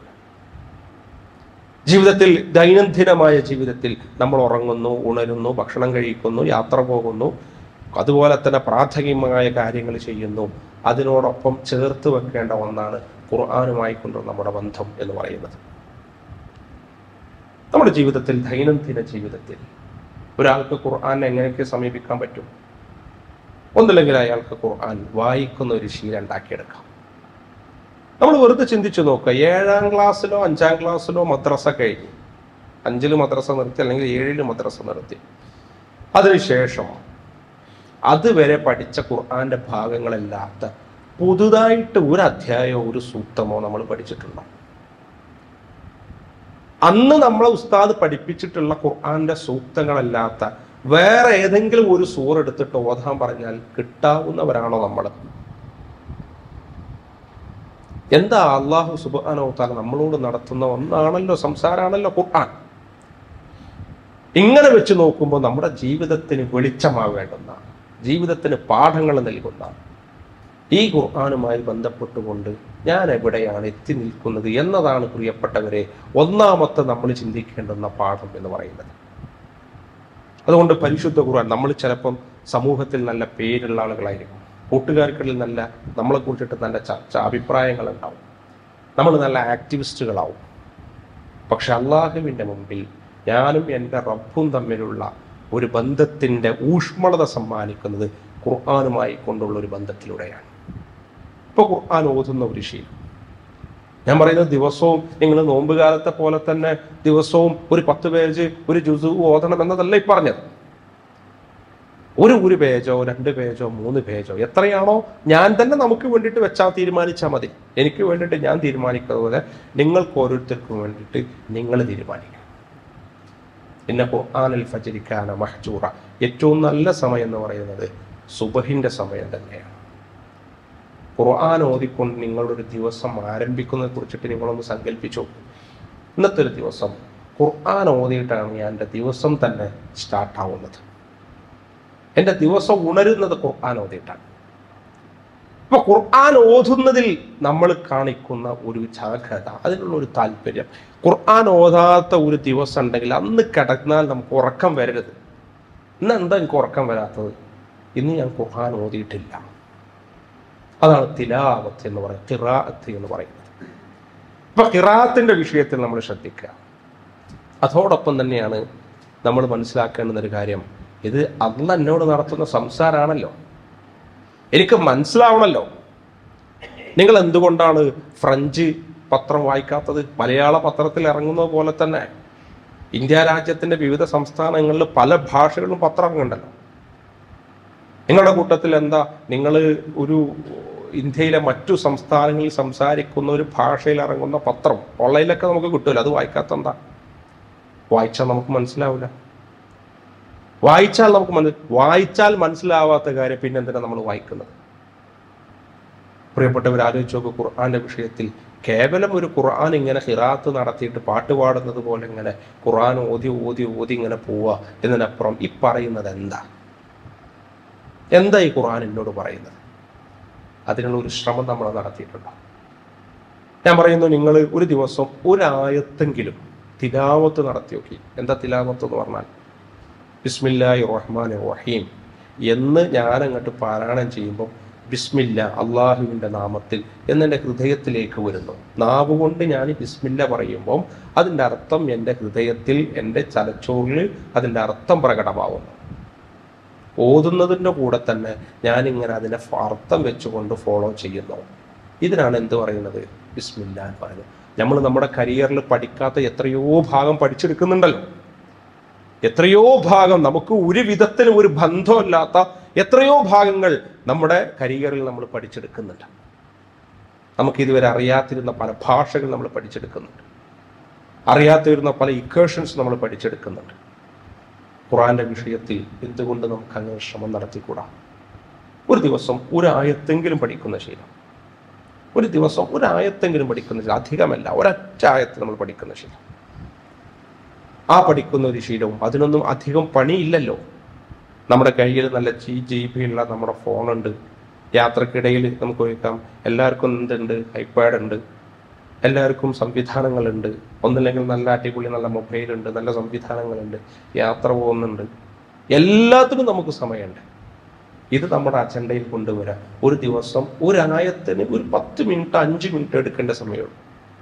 ജീവിതത്തിൽ, ദൈനംദിനമായ ജീവിതത്തിൽ നമ്മൾ ഉറങ്ങുന്നു, ഉണരുന്നു, ഭക്ഷണം കഴിക്കുന്നു, യാത്ര പോകുന്നു, അതുപോലെ തന്നെ പ്രാഥമികമായ കാര്യങ്ങൾ ചെയ്യുന്നു. അതിനോടൊപ്പം ചേർത്ത് വെക്കേണ്ട ഒന്നാണ് ഖുർആനുമായി കൊണ്ടുള്ള നമ്മുടെ ബന്ധം എന്ന് പറയുന്നത്. നമ്മുടെ ജീവിതത്തിൽ, ദൈനംദിന ജീവിതത്തിൽ ഒരാൾക്ക് ഖുർആനെ എങ്ങനെയൊക്കെ സമീപിക്കാൻ പറ്റും? ഒന്നില്ലെങ്കിൽ അയാൾക്ക് ഖുർആൻ വായിക്കുന്ന ഒരു ശീലം ഉണ്ടാക്കിയെടുക്കാം. നമ്മൾ വെറുതെ ചിന്തിച്ചു നോക്കുക. ഏഴാം ക്ലാസ്സിലോ അഞ്ചാം ക്ലാസ്സിലോ മദ്രസ കഴിഞ്ഞു, അഞ്ചില് മദ്രസ നിർത്തി അല്ലെങ്കിൽ ഏഴില് മദ്രസ നിർത്തി, അതിനുശേഷം അതുവരെ പഠിച്ച ഖുർആന്റെ ഭാഗങ്ങളല്ലാത്ത പുതുതായിട്ട് ഒരു അധ്യായമോ ഒരു സൂക്തമോ നമ്മൾ പഠിച്ചിട്ടുണ്ടോ? അന്ന് നമ്മളെ ഉസ്താദ് പഠിപ്പിച്ചിട്ടുള്ള ഖുർആന്റെ സൂക്തങ്ങളല്ലാത്ത വേറെ ഏതെങ്കിലും ഒരു സൂറ എടുത്തിട്ട് ഓതാൻ പറഞ്ഞാൽ കിട്ടാവുന്നവരാണോ നമ്മൾ? എന്താ അള്ളാഹു സുബ്ഹാനഹു തആല നമ്മളോട് നടത്തുന്ന ഒന്നാണല്ലോ, സംസാരമാണല്ലോ ഖുർആൻ. ഇങ്ങനെ വെച്ച് നോക്കുമ്പോൾ നമ്മുടെ ജീവിതത്തിന് വെളിച്ചമാവേണ്ടുന്ന, ജീവിതത്തിന് പാഠങ്ങൾ നൽകുന്ന ഈ ഖുർആനുമായി ബന്ധപ്പെട്ടുകൊണ്ട് ഞാൻ എവിടെയാണ് എത്തി നിൽക്കുന്നത് എന്നതാണ് പ്രിയപ്പെട്ടവരെ ഒന്നാമത്തെ നമ്മൾ ചിന്തിക്കേണ്ടുന്ന പാഠം എന്ന് പറയുന്നത്. അതുകൊണ്ട് പരിശുദ്ധ ഖുർആൻ, നമ്മൾ ചിലപ്പം സമൂഹത്തിൽ നല്ല പേരുള്ള ആളുകളായിരിക്കും, കൂട്ടുകാർക്കിടയിൽ നല്ല നമ്മളെ കുറിച്ചിട്ട് നല്ല ചർച്ച അഭിപ്രായങ്ങൾ ഉണ്ടാവും, നമ്മൾ നല്ല ആക്ടിവിസ്റ്റുകളാവും. പക്ഷെ അള്ളാഹുവിൻ്റെ മുമ്പിൽ ഞാനും എൻ്റെ റബ്ബും തമ്മിലുള്ള ഒരു ബന്ധത്തിൻ്റെ ഊഷ്മളത സമ്മാനിക്കുന്നത് ഖുർആനുമായി കൊണ്ടുള്ള ഒരു ബന്ധത്തിലൂടെയാണ്. ഇപ്പോൾ ഖുർആൻ ഓതുന്ന ഒരു ശീലം, ഞാൻ പറയുന്നത് ദിവസവും നിങ്ങൾ നോമ്പ് കാലത്തെ പോലെ തന്നെ ദിവസവും ഒരു പത്ത് പേജ് ഒരു ജുസു ഓതണം എന്നതല്ല ഈ പറഞ്ഞത്. ഒരു ഒരു പേജോ രണ്ട് പേജോ മൂന്ന് പേജോ എത്രയാണോ ഞാൻ തന്നെ നമുക്ക് വേണ്ടിയിട്ട് വെച്ചാൽ തീരുമാനിച്ചാൽ മതി. എനിക്ക് വേണ്ടിയിട്ട് ഞാൻ തീരുമാനിക്കുന്നത് പോലെ നിങ്ങൾക്ക് ഓരോരുത്തർക്കും വേണ്ടിയിട്ട് നിങ്ങൾ തീരുമാനിക്കണം. ഇന്ന ഖുർആനൽ ഫജ്രി കാന മഹ്ജൂറ. ഏറ്റവും നല്ല സമയം എന്ന് പറയുന്നത് സുബഹിന്റെ സമയം തന്നെയാണ്. ഖുർആൻ ഓതിക്കൊണ്ട് നിങ്ങളൊരു ദിവസം ആരംഭിക്കുന്നതിനെ കുറിച്ചിട്ട് നിങ്ങളൊന്ന് സങ്കല്പിച്ചു. ഇന്നത്തെ ഒരു ദിവസം ഖുർആൻ ഓതിയിട്ടാണ് ഞാൻ എൻ്റെ ദിവസം തന്നെ സ്റ്റാർട്ടാവുന്നത്. എൻ്റെ ദിവസം ഉണരുന്നത് ഖുർആൻ ഓതിയിട്ടാണ്. അപ്പൊ ഖുർആൻ ഓതുന്നതിൽ നമ്മൾ കാണിക്കുന്ന ഒരു ജാഗ്രത, അതിനുള്ള ഒരു താല്പര്യം. ഖുർആൻ ഓതാത്ത ഒരു ദിവസം ഉണ്ടെങ്കിൽ അന്ന് കിടന്നാൽ നമുക്ക് ഉറക്കം വരരുത്. ഇന്ന് എന്താ എനിക്ക് ഉറക്കം വരാത്തത്? ഇന്ന് ഞാൻ ഖുർആൻ ഓതിയിട്ടില്ല. അതാണ് തിലാവത്ത് എന്ന് പറയുന്നത്, ഖിറാഅത്ത് എന്ന് പറയുന്നത്. അപ്പൊ ഖിറാഅത്തിന്റെ വിഷയത്തിൽ നമ്മൾ ശ്രദ്ധിക്കുക. അതോടൊപ്പം തന്നെയാണ് നമ്മൾ മനസ്സിലാക്കേണ്ടുന്ന ഒരു കാര്യം, ഇത് അള്ളാഹ് എന്നോട് നടത്തുന്ന സംസാരമാണല്ലോ, എനിക്ക് മനസ്സിലാവണമല്ലോ. നിങ്ങൾ എന്തുകൊണ്ടാണ് ഫ്രഞ്ച് പത്രം വായിക്കാത്തത്? മലയാള പത്രത്തിൽ ഇറങ്ങുന്നത് പോലെ തന്നെ ഇന്ത്യ രാജ്യത്തിന്റെ വിവിധ സംസ്ഥാനങ്ങളിൽ പല ഭാഷകളിലും പത്രം ഇറങ്ങുന്നുണ്ടല്ലോ. നിങ്ങളുടെ കൂട്ടത്തിൽ എന്താ, നിങ്ങൾ ഒരു ഇന്ത്യയിലെ മറ്റു സംസ്ഥാനങ്ങളിൽ സംസാരിക്കുന്ന ഒരു ഭാഷയിൽ ഇറങ്ങുന്ന പത്രം ഓൺലൈനിലൊക്കെ നമുക്ക് കിട്ടുമല്ലോ, അത് വായിക്കാത്ത എന്താ? വായിച്ചാൽ നമുക്ക് മനസ്സിലാവില്ല. വായിച്ചാൽ നമുക്ക് മനസ്സിൽ വായിച്ചാൽ മനസ്സിലാവാത്ത കാര്യം പിന്നെ എന്തിനാ നമ്മൾ വായിക്കുന്നത്? പ്രിയപ്പെട്ടവർ, ആലോചിച്ച് നോക്ക്. ഖുർആന്റെ വിഷയത്തിൽ കേവലം ഒരു ഖുർആൻ ഇങ്ങനെ ഖിറാഅത്ത് നടത്തിയിട്ട് പാട്ട് പാടുന്നത് പോലെ ഇങ്ങനെ ഖുർആൻ ഓതി ഓതി ഓതി ഇങ്ങനെ പോവുക എന്നതിനപ്പുറം ഈ പറയുന്നത് എന്താ? എന്താ ഈ ഖുർആൻ എന്നോട് പറയുന്നത്? അതിനുള്ള ഒരു ശ്രമം നമ്മൾ നടത്തിയിട്ടുണ്ടോ? ഞാൻ പറയുന്നു, നിങ്ങൾ ഒരു ദിവസം ഒരായത്തെങ്കിലും തിലാവത്ത് നടത്തി നോക്കി. എന്താ തിലാവത്ത് എന്ന് പറഞ്ഞാൽ? ബിസ്മില്ലാഹിർ റഹ്മാനിർ റഹീം എന്ന് ഞാൻ അങ്ങോട്ട് പാരായണം ചെയ്യുമ്പോൾ ബിസ്മില്ല, അള്ളാഹുവിൻ്റെ നാമത്തിൽ എന്നെൻ്റെ ഹൃദയത്തിലേക്ക് വരുന്നു. നാവ് കൊണ്ട് ഞാൻ ബിസ്മില്ല പറയുമ്പോൾ അതിൻ്റെ അർത്ഥം എൻ്റെ ഹൃദയത്തിൽ, എൻ്റെ തലച്ചോറിൽ അതിൻ്റെ അർത്ഥം പ്രകടമാവുന്നു. ഓതുന്നതിൻ്റെ കൂടെ തന്നെ ഞാനിങ്ങനെ അതിനെ അർത്ഥം വെച്ചുകൊണ്ട് ഫോളോ ചെയ്യുന്നു. ഇതിനാണ് എന്ത് പറയുന്നത്? ബിസ്മില്ല എന്ന് പറയുന്നത്. നമ്മൾ നമ്മുടെ കരിയറിൽ പഠിക്കാത്ത എത്രയോ ഭാഗം പഠിച്ചെടുക്കുന്നുണ്ടല്ലോ. എത്രയോ ഭാഗം നമുക്ക് ഒരു വിധത്തിലും ഒരു ബന്ധമില്ലാത്ത എത്രയോ ഭാഗങ്ങൾ നമ്മുടെ കരിയറിൽ നമ്മൾ പഠിച്ചെടുക്കുന്നുണ്ട്. നമുക്ക് ഇതുവരെ അറിയാത്തിരുന്ന പല ഭാഷകൾ നമ്മൾ പഠിച്ചെടുക്കുന്നുണ്ട്. അറിയാത്തിരുന്ന പല ഇക്വേഷൻസ് നമ്മൾ പഠിച്ചെടുക്കുന്നുണ്ട്. ഖുർആന്റെ വിഷയത്തിൽ എന്തുകൊണ്ട് നമുക്ക് അങ്ങനെ ശ്രമം നടത്തിക്കൂടാ? ഒരു ദിവസം ഒരായത്തെങ്കിലും പഠിക്കുന്ന ശീലം, ഒരു ദിവസം ഒരായത്തെങ്കിലും പഠിക്കുന്ന ശീലം, അധികമല്ല, ഒരൊറ്റ ആയത്ത് നമ്മൾ പഠിക്കുന്ന ശീലം. ആ പഠിക്കുന്ന ഒരു ശീലവും, അതിനൊന്നും അധികം പണിയില്ലല്ലോ. നമ്മുടെ കയ്യിൽ നല്ല ജി ജി ബി ഉള്ള നമ്മുടെ ഫോണുണ്ട്. യാത്രക്കിടയിൽ നമുക്ക് ഉപയോഗിക്കാം. എല്ലാവർക്കും എന്തുണ്ട്? ഐപാഡ് ഉണ്ട്. എല്ലാവർക്കും സംവിധാനങ്ങളുണ്ട്. ഒന്നില്ലെങ്കിൽ നല്ല അടിപൊളി നല്ല മൊബൈലുണ്ട്, നല്ല സംവിധാനങ്ങളുണ്ട്, യാത്ര പോകുന്നുണ്ട്. എല്ലാത്തിനും നമുക്ക് സമയമുണ്ട്. ഇത് നമ്മുടെ അജണ്ടയിൽ കൊണ്ടുവരാം. ഒരു ദിവസം ഒരായത്തിന് ഒരു പത്ത് മിനിറ്റ് അഞ്ച് മിനിറ്റ് എടുക്കേണ്ട സമയമുള്ളൂ.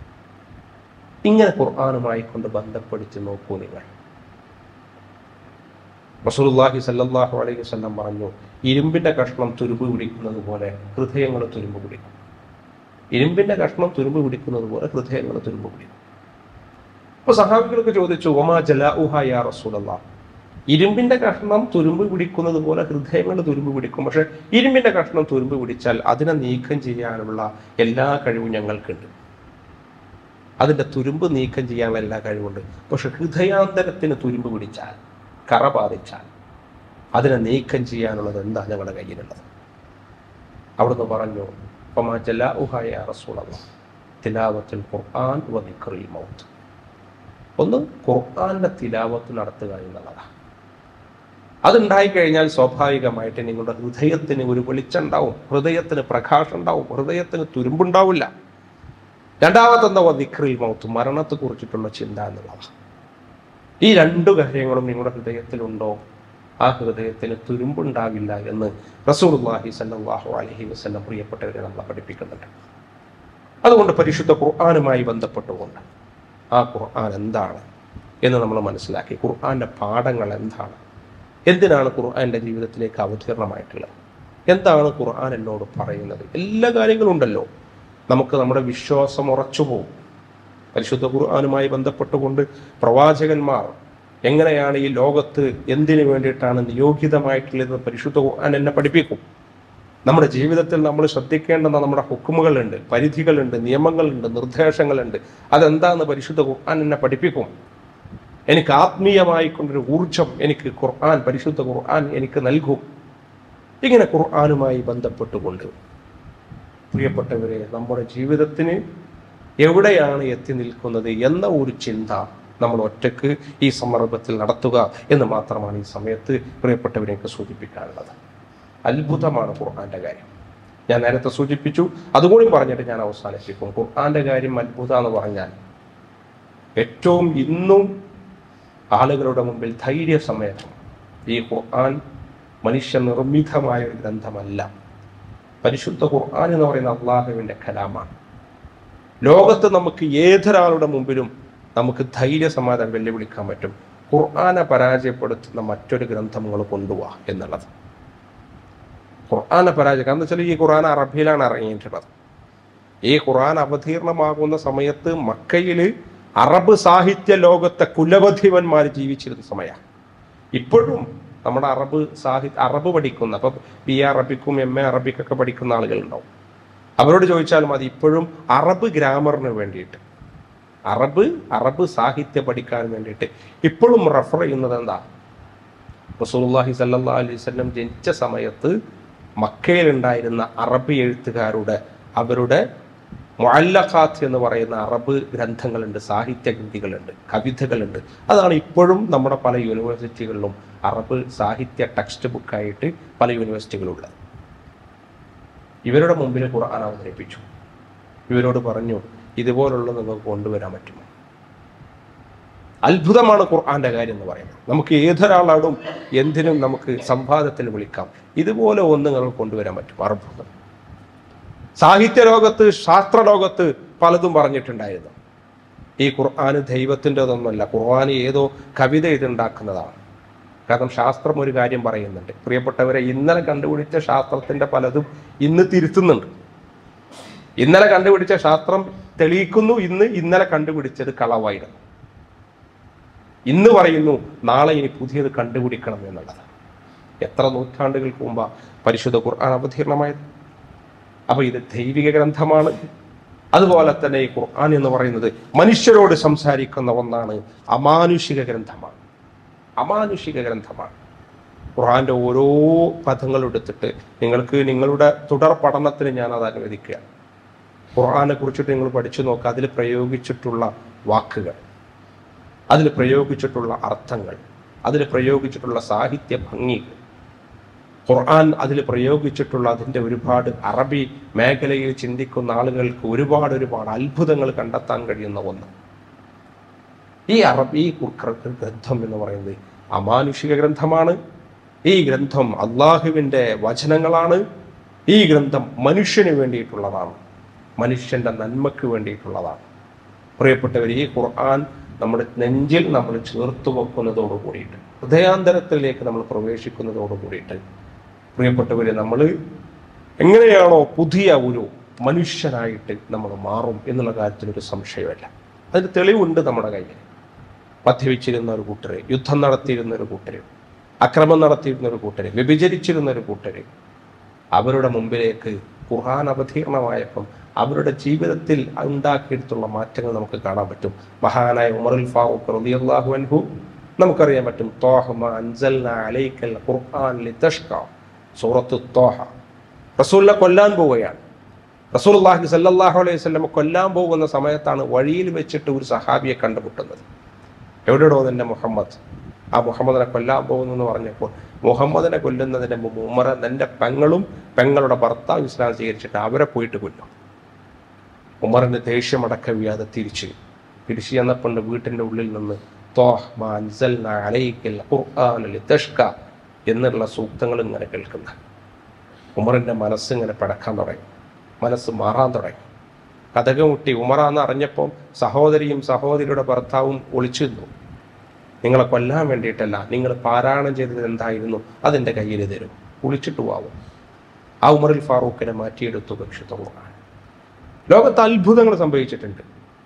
ഇങ്ങനെ ഖുർആനുമായി കൊണ്ട് ബന്ധപ്പെടുത്തി നോക്കൂ നിങ്ങൾ. റസൂലുള്ളാഹി സ്വല്ലല്ലാഹു അലൈഹി വസല്ലം പറഞ്ഞു, ഇരുമ്പിന്റെ കഷ്ണം തുരുമ്പ് പിടിക്കുന്നത് പോലെ ഹൃദയങ്ങൾ തുരുമ്പ് പിടിക്കും. ഇരുമ്പിന്റെ കഷ്ണം തുരുമ്പ് പിടിക്കുന്നത് പോലെ ഹൃദയങ്ങൾ തുരുമ്പ് പിടിക്കും. അപ്പൊ സഹാബികൾക്ക് ചോദിച്ചു, വമാ ജലാഉഹ യാ റസൂലല്ലാഹ്, ഇരുമ്പിന്റെ കഷ്ണം തുരുമ്പ് പിടിക്കുന്നത് പോലെ ഹൃദയങ്ങൾ തുരുമ്പ് പിടിക്കും, പക്ഷെ ഇരുമ്പിന്റെ കഷ്ണം തുരുമ്പ് പിടിച്ചാൽ അതിനെ നീക്കം ചെയ്യാനുള്ള എല്ലാ കഴിവും ഞങ്ങൾക്കുണ്ട്. അതിന്റെ തുരുമ്പ് നീക്കം ചെയ്യാനുള്ള എല്ലാ കഴിവുണ്ട്. പക്ഷെ ഹൃദയാന്തരത്തിന് തുരുമ്പ് പിടിച്ചാൽ, കറ ബാധിച്ചാൽ അതിനെ നീക്കം ചെയ്യാനുള്ളത് എന്താ ഞങ്ങളുടെ കയ്യിലുള്ളത്? അവിടുന്ന് പറഞ്ഞു, ഫമാ ജലാഉഹ യാ റസൂലല്ലാഹ് തിലാവത്തുൽ ഖുർആൻ വ ദിക്റുൽ മൗത്ത്. ഒന്ന് ഖുർആന്റെ തിലാവത്ത് നടത്തുക എന്നുള്ളതാണ്. അതുണ്ടായി കഴിഞ്ഞാൽ സ്വാഭാവികമായിട്ട് നിങ്ങളുടെ ഹൃദയത്തിന് ഒരു വെളിച്ചുണ്ടാവും, ഹൃദയത്തിന് പ്രകാശം ഉണ്ടാവും, ഹൃദയത്തിന് തുരുമ്പുണ്ടാവില്ല. രണ്ടാമത്തെന്താ? ദിക്റുൽ മൗത്ത്, മരണത്തെ കുറിച്ചിട്ടുള്ള ചിന്ത എന്നുള്ളതാണ്. ഈ രണ്ടു കാര്യങ്ങളും നിങ്ങളുടെ ഹൃദയത്തിലുണ്ടോ, ആ ഹൃദയത്തിന് തുരുമ്പുണ്ടാകില്ല എന്ന് റസൂലുള്ളാഹി സ്വല്ലല്ലാഹു അലൈഹി വസല്ലം പ്രിയപ്പെട്ടവരെ നമ്മളെ പഠിപ്പിക്കുന്നുണ്ട്. അതുകൊണ്ട് പരിശുദ്ധ ഖുർആനുമായി ബന്ധപ്പെട്ടുകൊണ്ട് ആ ഖുർആൻ എന്താണ് എന്ന് നമ്മൾ മനസ്സിലാക്കി. ഖുർആന്റെ പാഠങ്ങൾ എന്താണ്? എന്തിനാണ് ഖുർആന്റെ ജീവിതത്തിലേക്ക് അവതീർണമായിട്ടുള്ളത്? എന്താണ് ഖുർആൻ എന്നോട് പറയുന്നത്? എല്ലാ കാര്യങ്ങളും ഉണ്ടല്ലോ. നമുക്ക് നമ്മുടെ വിശ്വാസം ഉറച്ചു പോകും. പരിശുദ്ധ ഖുർആനുമായി ബന്ധപ്പെട്ടുകൊണ്ട് പ്രവാചകന്മാർ എങ്ങനെയാണ് ഈ ലോകത്ത് എന്തിനു വേണ്ടിയിട്ടാണ് നിയോഗിതമായിട്ടുള്ളത് പരിശുദ്ധ ഖുർആൻ എന്നെ പഠിപ്പിക്കും. നമ്മുടെ ജീവിതത്തിൽ നമ്മൾ ശ്രദ്ധിക്കേണ്ടുന്ന നമ്മുടെ ഹുക്കുമുകളുണ്ട്, പരിധികളുണ്ട്, നിയമങ്ങളുണ്ട്, നിർദ്ദേശങ്ങളുണ്ട്. അതെന്താന്ന് പരിശുദ്ധ ഖുർആൻ എന്നെ പഠിപ്പിക്കും. എനിക്ക് ആത്മീയമായിക്കൊണ്ടൊരു ഊർജം എനിക്ക് ഖുർആൻ, പരിശുദ്ധ ഖുർആൻ എനിക്ക് നൽകും. ഇങ്ങനെ ഖുർആനുമായി ബന്ധപ്പെട്ടുകൊണ്ട് പ്രിയപ്പെട്ടവരെ, നമ്മുടെ ജീവിതത്തിന് എവിടെയാണ് എത്തി നിൽക്കുന്നത് എന്ന ഒരു ചിന്ത നമ്മൾ ഒറ്റക്ക് ഈ സന്ദർഭത്തിൽ നടത്തുക എന്ന് മാത്രമാണ് ഈ സമയത്ത് പ്രിയപ്പെട്ടവരെയൊക്കെ സൂചിപ്പിക്കാനുള്ളത്. അത്ഭുതമാണ് ഖുർആന്റെ കാര്യം. ഞാൻ നേരത്തെ സൂചിപ്പിച്ചു, അതുകൂടി പറഞ്ഞിട്ട് ഞാൻ അവസാനിപ്പിക്കും. ഖുർആന്റെ കാര്യം അത്ഭുത എന്ന് പറഞ്ഞാൽ ഏറ്റവും ഇന്നും ആളുകളുടെ മുമ്പിൽ ധൈര്യസമേതം ഈ ഖുർആൻ മനുഷ്യ നിർമ്മിതമായ ഒരു ഗ്രന്ഥമല്ല. പരിശുദ്ധ ഖുർആൻ എന്ന് പറയുന്ന അള്ളാഹുവിൻ്റെ കലാമാണ്. ലോകത്ത് നമുക്ക് ഏതൊരാളുടെ മുമ്പിലും നമുക്ക് ധൈര്യസമാധാനം വെല്ലുവിളിക്കാൻ പറ്റും, ഖുർആനെ പരാജയപ്പെടുത്തുന്ന മറ്റൊരു ഗ്രന്ഥങ്ങൾ കൊണ്ടുപോവാ എന്നുള്ളത്. ഖുർആനെ പരാജയം, കാരണം വെച്ചാൽ ഈ ഖുർആൻ അറബിയിലാണ് ഇറങ്ങിയിട്ടുള്ളത്. ഈ ഖുർആൻ അവതീർണമാകുന്ന സമയത്ത് മക്കയിൽ അറബ് സാഹിത്യ ലോകത്തെ കുലപതിവന്മാർ ജീവിച്ചിരുന്ന സമയമാണ്. ഇപ്പോഴും നമ്മുടെ അറബ് സാഹിത്യ അറബ് പഠിക്കുന്ന, അപ്പം ബി എ അറബിക്കും എം എ അറബിക്കൊക്കെ പഠിക്കുന്ന ആളുകളുണ്ടാവും. അവരോട് ചോദിച്ചാൽ മതി, ഇപ്പോഴും അറബ് ഗ്രാമറിന് വേണ്ടിയിട്ട്, അറബ് അറബ് സാഹിത്യം പഠിക്കാൻ വേണ്ടിയിട്ട് ഇപ്പോഴും റെഫർ ചെയ്യുന്നത് എന്താ? റസൂലുള്ളാഹി സ്വല്ലല്ലാഹു അലൈഹി വസല്ലം ജനിച്ച സമയത്ത് മക്കയിലുണ്ടായിരുന്ന അറബി എഴുത്തുകാരുടെ അവരുടെ മുഅല്ലഖാത്ത് എന്ന് പറയുന്ന അറബ് ഗ്രന്ഥങ്ങളുണ്ട്, സാഹിത്യ കൃതികളുണ്ട്, കവിതകളുണ്ട്. അതാണ് ഇപ്പോഴും നമ്മുടെ പല യൂണിവേഴ്സിറ്റികളിലും അറബ് സാഹിത്യ ടെക്സ്റ്റ് ബുക്കായിട്ട് പല യൂണിവേഴ്സിറ്റികളുള്ളത്. ഇവരുടെ മുമ്പിൽ ഖുർആൻ അവതരിപ്പിച്ചു. ഇവരോട് പറഞ്ഞു, ഇതുപോലുള്ള നമുക്ക് കൊണ്ടുവരാൻ പറ്റുമോ? അത്ഭുതമാണ് ഖുർആന്റെ കാര്യം എന്ന് പറയുന്നത്. നമുക്ക് ഏതൊരാളോടും എന്തിനും നമുക്ക് സംവാദത്തിന് വിളിക്കാം, ഇതുപോലെ ഒന്ന് നിങ്ങൾക്ക് കൊണ്ടുവരാൻ പറ്റും. അത്ഭുതം. സാഹിത്യ ലോകത്ത്, ശാസ്ത്ര ലോകത്ത് പലതും പറഞ്ഞിട്ടുണ്ടായിരുന്നു. ഈ ഖുർആന് ദൈവത്തിൻ്റെതൊന്നുമല്ല, ഖുർആൻ ഏതോ കവിത ഇതുണ്ടാക്കുന്നതാണ്. കാരണം ശാസ്ത്രം ഒരു കാര്യം പറയുന്നുണ്ട് പ്രിയപ്പെട്ടവരെ, ഇന്നലെ കണ്ടുപിടിച്ച ശാസ്ത്രത്തിന്റെ പലതും ഇന്ന് തിരുത്തുന്നുണ്ട്. ഇന്നലെ കണ്ടുപിടിച്ച ശാസ്ത്രം തെളിയിക്കുന്നു ഇന്ന് ഇന്നലെ കണ്ടുപിടിച്ചത് കളവായിരുന്നു. ഇന്ന് പറയുന്നു നാളെ ഇനി പുതിയത് കണ്ടുപിടിക്കണം എന്നുള്ളത്. എത്ര നൂറ്റാണ്ടുകൾക്ക് മുമ്പാ പരിശുദ്ധ ഖുർആൻ അവതീർണമായത്. അപ്പൊ ഇത് ദൈവിക ഗ്രന്ഥമാണ്. അതുപോലെ തന്നെ ഈ ഖുർആൻ എന്ന് പറയുന്നത് മനുഷ്യരോട് സംസാരിക്കുന്ന ഒന്നാണ്, അമാനുഷിക ഗ്രന്ഥമാണ്. അമാനുഷിക ഗ്രന്ഥമാണ്. ഖുർആന്റെ ഓരോ പദങ്ങൾ എടുത്തിട്ട് നിങ്ങൾക്ക് നിങ്ങളുടെ തുടർ പഠനത്തിന് ഞാൻ അത് അനുവദിക്കുകയാണ്. ഖുർആനെ കുറിച്ചിട്ട് നിങ്ങൾ പഠിച്ചു നോക്കുക. അതിൽ പ്രയോഗിച്ചിട്ടുള്ള വാക്കുകൾ, അതിൽ പ്രയോഗിച്ചിട്ടുള്ള അർത്ഥങ്ങൾ, അതിൽ പ്രയോഗിച്ചിട്ടുള്ള സാഹിത്യ ഭംഗികൾ, ഖുർആൻ അതിൽ പ്രയോഗിച്ചിട്ടുള്ള അതിൻ്റെ ഒരുപാട് അറബി മേഖലയിൽ ചിന്തിക്കുന്ന ആളുകൾക്ക് ഒരുപാട് ഒരുപാട് അത്ഭുതങ്ങൾ കണ്ടെത്താൻ കഴിയുന്ന ഒന്ന്. ഈ അറബി ഗ്രന്ഥം എന്ന് പറയുന്നത് അമാനുഷിക ഗ്രന്ഥമാണ്. ഈ ഗ്രന്ഥം അള്ളാഹുവിൻ്റെ വചനങ്ങളാണ്. ഈ ഗ്രന്ഥം മനുഷ്യന് വേണ്ടിയിട്ടുള്ളതാണ്, മനുഷ്യന്റെ നന്മയ്ക്ക് വേണ്ടിയിട്ടുള്ളതാണ്. പ്രിയപ്പെട്ടവർ, ഈ ഖുർആൻ നമ്മുടെ നെഞ്ചിൽ നമ്മൾ ചേർത്ത് വെക്കുന്നതോട് കൂടിയിട്ട്, ഹൃദയാന്തരത്തിലേക്ക് നമ്മൾ പ്രവേശിക്കുന്നതോട് കൂടിയിട്ട്, പ്രിയപ്പെട്ടവരെ, നമ്മൾ എങ്ങനെയാണോ പുതിയ ഒരു മനുഷ്യനായിട്ട് നമ്മൾ മാറും എന്നുള്ള കാര്യത്തിലൊരു സംശയമല്ല. അതിന് തെളിവുണ്ട് നമ്മുടെ കയ്യിൽ. മദ്യപിച്ചിരുന്ന ഒരു കൂട്ടര്, യുദ്ധം നടത്തിയിരുന്ന ഒരു കൂട്ടര്, അക്രമം നടത്തിയിരുന്ന ഒരു കൂട്ടര്, വ്യഭിചരിച്ചിരുന്ന ഒരു കൂട്ടര്, അവരുടെ മുമ്പിലേക്ക് ഖുർആൻ അവതീർണമായപ്പം അവരുടെ ജീവിതത്തിൽ ഉണ്ടാക്കിയെടുത്തുള്ള മാറ്റങ്ങൾ നമുക്ക് കാണാൻ പറ്റും. മഹാനായ ഉമറുൽ ഫാറൂഖ് റളിയല്ലാഹു അൻഹു നമുക്കറിയാൻ പറ്റും, ത്വാഹ മാ അൻസൽനാ അലൈക്കൽ ഖുർആൻ ലിതഷ്ഖാ, സൂറത്തു ത്വാഹ. റസൂലിനെ കൊല്ലാൻ പോവുകയാണ്. റസൂലുള്ളാഹി സ്വല്ലല്ലാഹു അലൈഹി വസല്ലം കൊല്ലാൻ പോകുന്ന സമയത്താണ് വഴിയിൽ വെച്ചിട്ട് ഒരു സഹാബിയെ കണ്ടുമുട്ടുന്നത്. എവിടെയോ തന്നെ മുഹമ്മദ്, ആ മുഹമ്മദിനെ കൊല്ലാൻ പോകുന്നു എന്ന് പറഞ്ഞപ്പോൾ മുഹമ്മദിനെ കൊല്ലുന്നതിന് മുമ്പ് ഉമർ തൻ്റെ പെങ്ങളും പെങ്ങളുടെ ഭർത്താവ് ഇസ്ലാം സ്വീകരിച്ചിട്ട് അവരെ പോയിട്ട് കൊല്ലും. ഉമറിന്റെ ദേഷ്യമടക്ക വ്യാതെ തിരിച്ച് തിരിച്ചു ചെന്നപ്പോൾ വീട്ടിൻ്റെ ഉള്ളിൽ നിന്ന് ത്വാഹ മാ അൻസൽനാ അലൈക്കൽ ഖുർആന ലിതഷ്ഖാ എന്നുള്ള സൂക്തങ്ങൾ ഇങ്ങനെ കേൾക്കുന്ന ഉമറിൻ്റെ മനസ്സിങ്ങനെ പടക്കാൻ തുടങ്ങി, മനസ്സ് മാറാൻ തുടങ്ങി. കഥകമുട്ടി ഉമറാന്ന് അറിഞ്ഞപ്പോൾ സഹോദരിയും സഹോദരിയുടെ ഭർത്താവും ഒളിച്ചു നിന്നു. നിങ്ങളെ കൊല്ലാൻ വേണ്ടിയിട്ടല്ല, നിങ്ങൾ പാരായണം ചെയ്തത് എന്തായിരുന്നു അതിൻ്റെ കയ്യിൽ തരും, ഒളിച്ചിട്ട് പോവും. ആ ഉമറുൽ ഫാറൂഖിനെ മാറ്റിയെടുത്തു പരിശുദ്ധ ഖുർആൻ. ലോകത്ത് അത്ഭുതങ്ങൾ സംഭവിച്ചിട്ടുണ്ട്.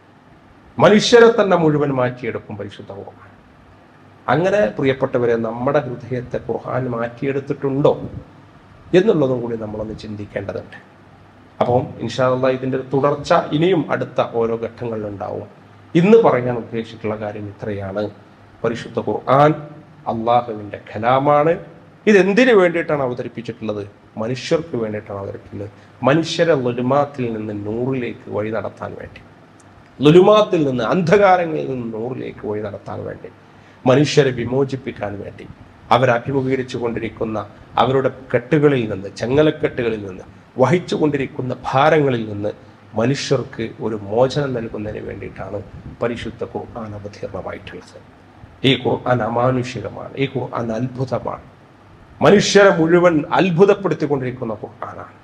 മനുഷ്യരെ തന്നെ മുഴുവൻ മാറ്റിയെടുക്കും പരിശുദ്ധ ഖുർആൻ. അങ്ങനെ പ്രിയപ്പെട്ടവരെ, നമ്മുടെ ഹൃദയത്തെ ഖുർആൻ മാറ്റിയെടുത്തിട്ടുണ്ടോ എന്നുള്ളതും കൂടി നമ്മളൊന്ന് ചിന്തിക്കേണ്ടതുണ്ട്. അപ്പം ഇൻഷാ അല്ലാഹ് ഇതിൻ്റെ തുടർച്ച ഇനിയും അടുത്ത ഓരോ ഘട്ടങ്ങളിലുണ്ടാവും. ഇന്ന് പറയാൻ ഉദ്ദേശിച്ചിട്ടുള്ള കാര്യം ഇത്രയാണ്. പരിശുദ്ധ ഖുർആൻ അള്ളാഹുവിൻ്റെ കലാമാണ്. ഇതെന്തിനു വേണ്ടിയിട്ടാണ് അവതരിപ്പിച്ചിട്ടുള്ളത്? മനുഷ്യർക്ക് വേണ്ടിയിട്ടാണ് അവതരിപ്പിക്കുന്നത്. മനുഷ്യരെ ലുലുമാത്തിൽ നിന്ന് നൂറിലേക്ക് വഴി നടത്താൻ വേണ്ടി, ലുലുമാത്തിൽ നിന്ന് അന്ധകാരങ്ങളിൽ നിന്ന് നൂറിലേക്ക് വഴി നടത്താൻ വേണ്ടി, മനുഷ്യരെ വിമോചിപ്പിക്കാൻ വേണ്ടി, അവരഭിമുഖീകരിച്ചു കൊണ്ടിരിക്കുന്ന അവരുടെ കെട്ടുകളിൽ നിന്ന്, ചങ്ങലക്കെട്ടുകളിൽ നിന്ന്, വഹിച്ചു കൊണ്ടിരിക്കുന്ന ഭാരങ്ങളിൽ നിന്ന് മനുഷ്യർക്ക് ഒരു മോചനം നൽകുന്നതിന് വേണ്ടിയിട്ടാണ് പരിശുദ്ധ ഖുർആൻ അവതീർണമായിട്ടുള്ളത്. ഈ ഖുർആൻ അമാനുഷികമാണ്. ഈ ഖുർആൻ അത്ഭുതമാണ്. മനുഷ്യരെ മുഴുവൻ അത്ഭുതപ്പെടുത്തിക്കൊണ്ടിരിക്കുന്ന ഖുർആനാണ്.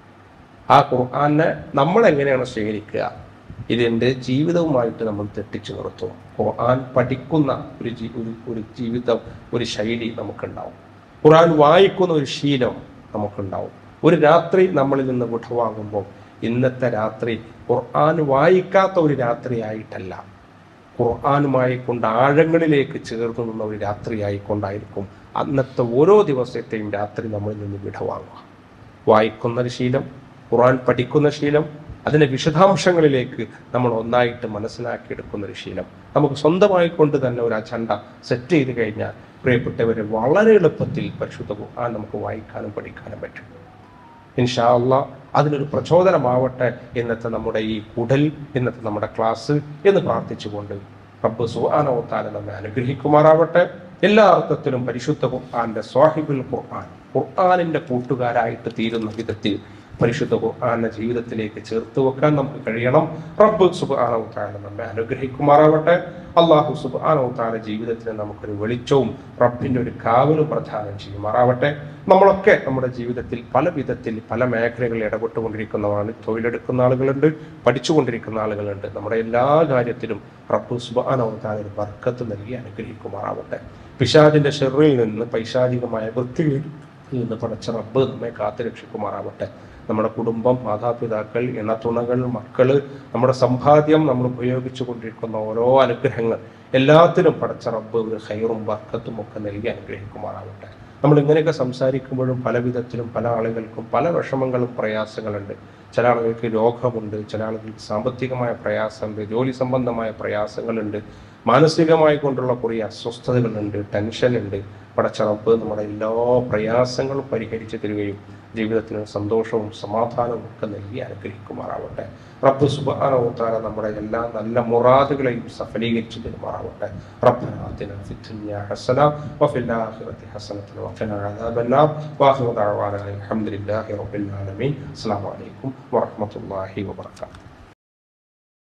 ആ ഖുർആനെ നമ്മൾ എങ്ങനെയാണ് സ്വീകരിക്കുക? ഇതിൻ്റെ ജീവിതവുമായിട്ട് നമ്മൾ തെറ്റിച്ചു നിർത്തും. ഖുർആൻ പഠിക്കുന്ന ഒരു ഒരു ഒരു ജീവിതം, ഒരു ശൈലി നമുക്കുണ്ടാവും. ഖുർആൻ വായിക്കുന്ന ഒരു ശീലം നമുക്കുണ്ടാവും. ഒരു രാത്രി നമ്മളിൽ നിന്ന് വിട്ടുവാങ്ങുമ്പോൾ ഇന്നത്തെ രാത്രി ഖുർആൻ വായിക്കാത്ത ഒരു രാത്രിയായിട്ടല്ല, ഖുർആനുമായി കൊണ്ട് ആഴങ്ങളിലേക്ക് ചേർന്ന് നിന്ന ഒരു രാത്രിയായിക്കൊണ്ടായിരിക്കും അന്നത്തെ ഓരോ ദിവസത്തെയും രാത്രി നമ്മളിൽ നിന്ന് വിടവാങ്ങുക. വായിക്കുന്നൊരു ശീലം, ഖുർആൻ പഠിക്കുന്ന ശീലം, അതിൻ്റെ വിശദാംശങ്ങളിലേക്ക് നമ്മൾ ഒന്നായിട്ട് മനസ്സിലാക്കിയെടുക്കുന്നൊരു ശീലം നമുക്ക് സ്വന്തമായി കൊണ്ട് തന്നെ ഒരു അജണ്ട സെറ്റ് ചെയ്ത് കഴിഞ്ഞാൽ പ്രിയപ്പെട്ടവരെ വളരെ എളുപ്പത്തിൽ പരിശുദ്ധ ഖുർആൻ നമുക്ക് വായിക്കാനും പഠിക്കാനും പറ്റും. ഇൻഷാ അല്ലാഹ് അതിനൊരു പ്രചോദനമാവട്ടെ ഇന്നത്തെ നമ്മുടെ ഈ കുടൽ, ഇന്നത്തെ നമ്മുടെ ക്ലാസ് എന്ന് പ്രാർത്ഥിച്ചുകൊണ്ട് റബ്ബ് സുബ്ഹാനഹു വ തആല നമ്മെ അനുഗ്രഹിക്കുമാറാവട്ടെ. എല്ലാ അർത്ഥത്തിലും പരിശുദ്ധ ഖുർആന്റെ സ്വാഹിബുൽ ഖുർആൻ, ഖുർആനിന്റെ കൂട്ടുകാരായിട്ട് തീരുന്ന വിധത്തിൽ പരിശുദ്ധ ഖുർആനെ ജീവിതത്തിലേക്ക് ചേർത്ത് വെക്കാൻ നമുക്ക് കഴിയണം. റബ്ബ് സുബ്ഹാനഹു വ തആല നമ്മെ അനുഗ്രഹിക്കുമാറാവട്ടെ. അല്ലാഹു സുബ്ഹാനഹു വ തആല ജീവിതത്തിന് നമുക്കൊരു വെളിച്ചവും റബ്ബിന്റെ ഒരു കാവലും പ്രദാനം ചെയ്യുമാറാവട്ടെ. നമ്മളൊക്കെ നമ്മുടെ ജീവിതത്തിൽ പല വിധത്തിൽ പല മേഖലകളിൽ ഇടപെട്ടുകൊണ്ടിരിക്കുന്നവരാണ്. തൊഴിലെടുക്കുന്ന ആളുകളുണ്ട്, പഠിച്ചുകൊണ്ടിരിക്കുന്ന ആളുകളുണ്ട്. നമ്മുടെ എല്ലാ കാര്യത്തിലും റബ്ബ് സുബ്ഹാനഹു വ തആല ഒരു ബർക്കത്ത് നൽകി അനുഗ്രഹിക്കുമാറാവട്ടെ. പിശാചിന്റെ ശർറിൽ നിന്ന്, പൈശാചികമായ വൃത്തിയിൽ നിന്ന് പടച്ച റബ്ബ് നമ്മെ കാത്തു രക്ഷിക്കുമാറാവട്ടെ. നമ്മുടെ കുടുംബം, മാതാപിതാക്കൾ, ഇണതുണകൾ, മക്കള്, നമ്മുടെ സമ്പാദ്യം, നമ്മൾ ഉപയോഗിച്ചു കൊണ്ടിരിക്കുന്ന ഓരോ അനുഗ്രഹങ്ങൾ എല്ലാത്തിനും പടച്ച റബ്ബ് ഒരു ഖൈറും ബർക്കത്തും ഒക്കെ നൽകി അനുഗ്രഹിക്കുമാറാവട്ടെ. നമ്മൾ ഇങ്ങനെയൊക്കെ സംസാരിക്കുമ്പോഴും പല വിധത്തിലും പല ആളുകൾക്കും പല വിഷമങ്ങളും പ്രയാസങ്ങളുണ്ട്. ചില ആളുകൾക്ക് രോഗമുണ്ട്, ചില ആളുകൾക്ക് സാമ്പത്തികമായ പ്രയാസമുണ്ട്, ജോലി സംബന്ധമായ പ്രയാസങ്ങളുണ്ട്, മാനസികമായി കൊണ്ടുള്ള കുറേ അസ്വസ്ഥതകളുണ്ട്, ടെൻഷനുണ്ട്. പടച്ച റബ്ബ് നമ്മുടെ എല്ലാ പ്രയാസങ്ങളും പരിഹരിച്ചു തരികയും ജീവിതത്തിന് സന്തോഷവും സമാധാനവും ഒക്കെ നൽകി അനുഗ്രഹിക്കുമാറാവട്ടെ. റബ്ബ് സുബ്ഹാനഹു വ തആല നമ്മുടെ എല്ലാ നല്ല മുറാദുകളെയും സഫലീകരിച്ചു തരുമാറാവട്ടെ. റബ്ബനാ ആതിനാ ഫിദ്ദുനിയാ ഹസന വഫിൽ ആഖിറതി ഹസനത വഖിനാ അദാബന്നാർ. വആഖിറു ദഅവാനാ അൽഹംദുലില്ലാഹി റബ്ബിൽ ആലമീൻ. അസ്സലാമു അലൈക്കും വറഹ്മത്തുള്ളാഹി വബറകാതുഹു.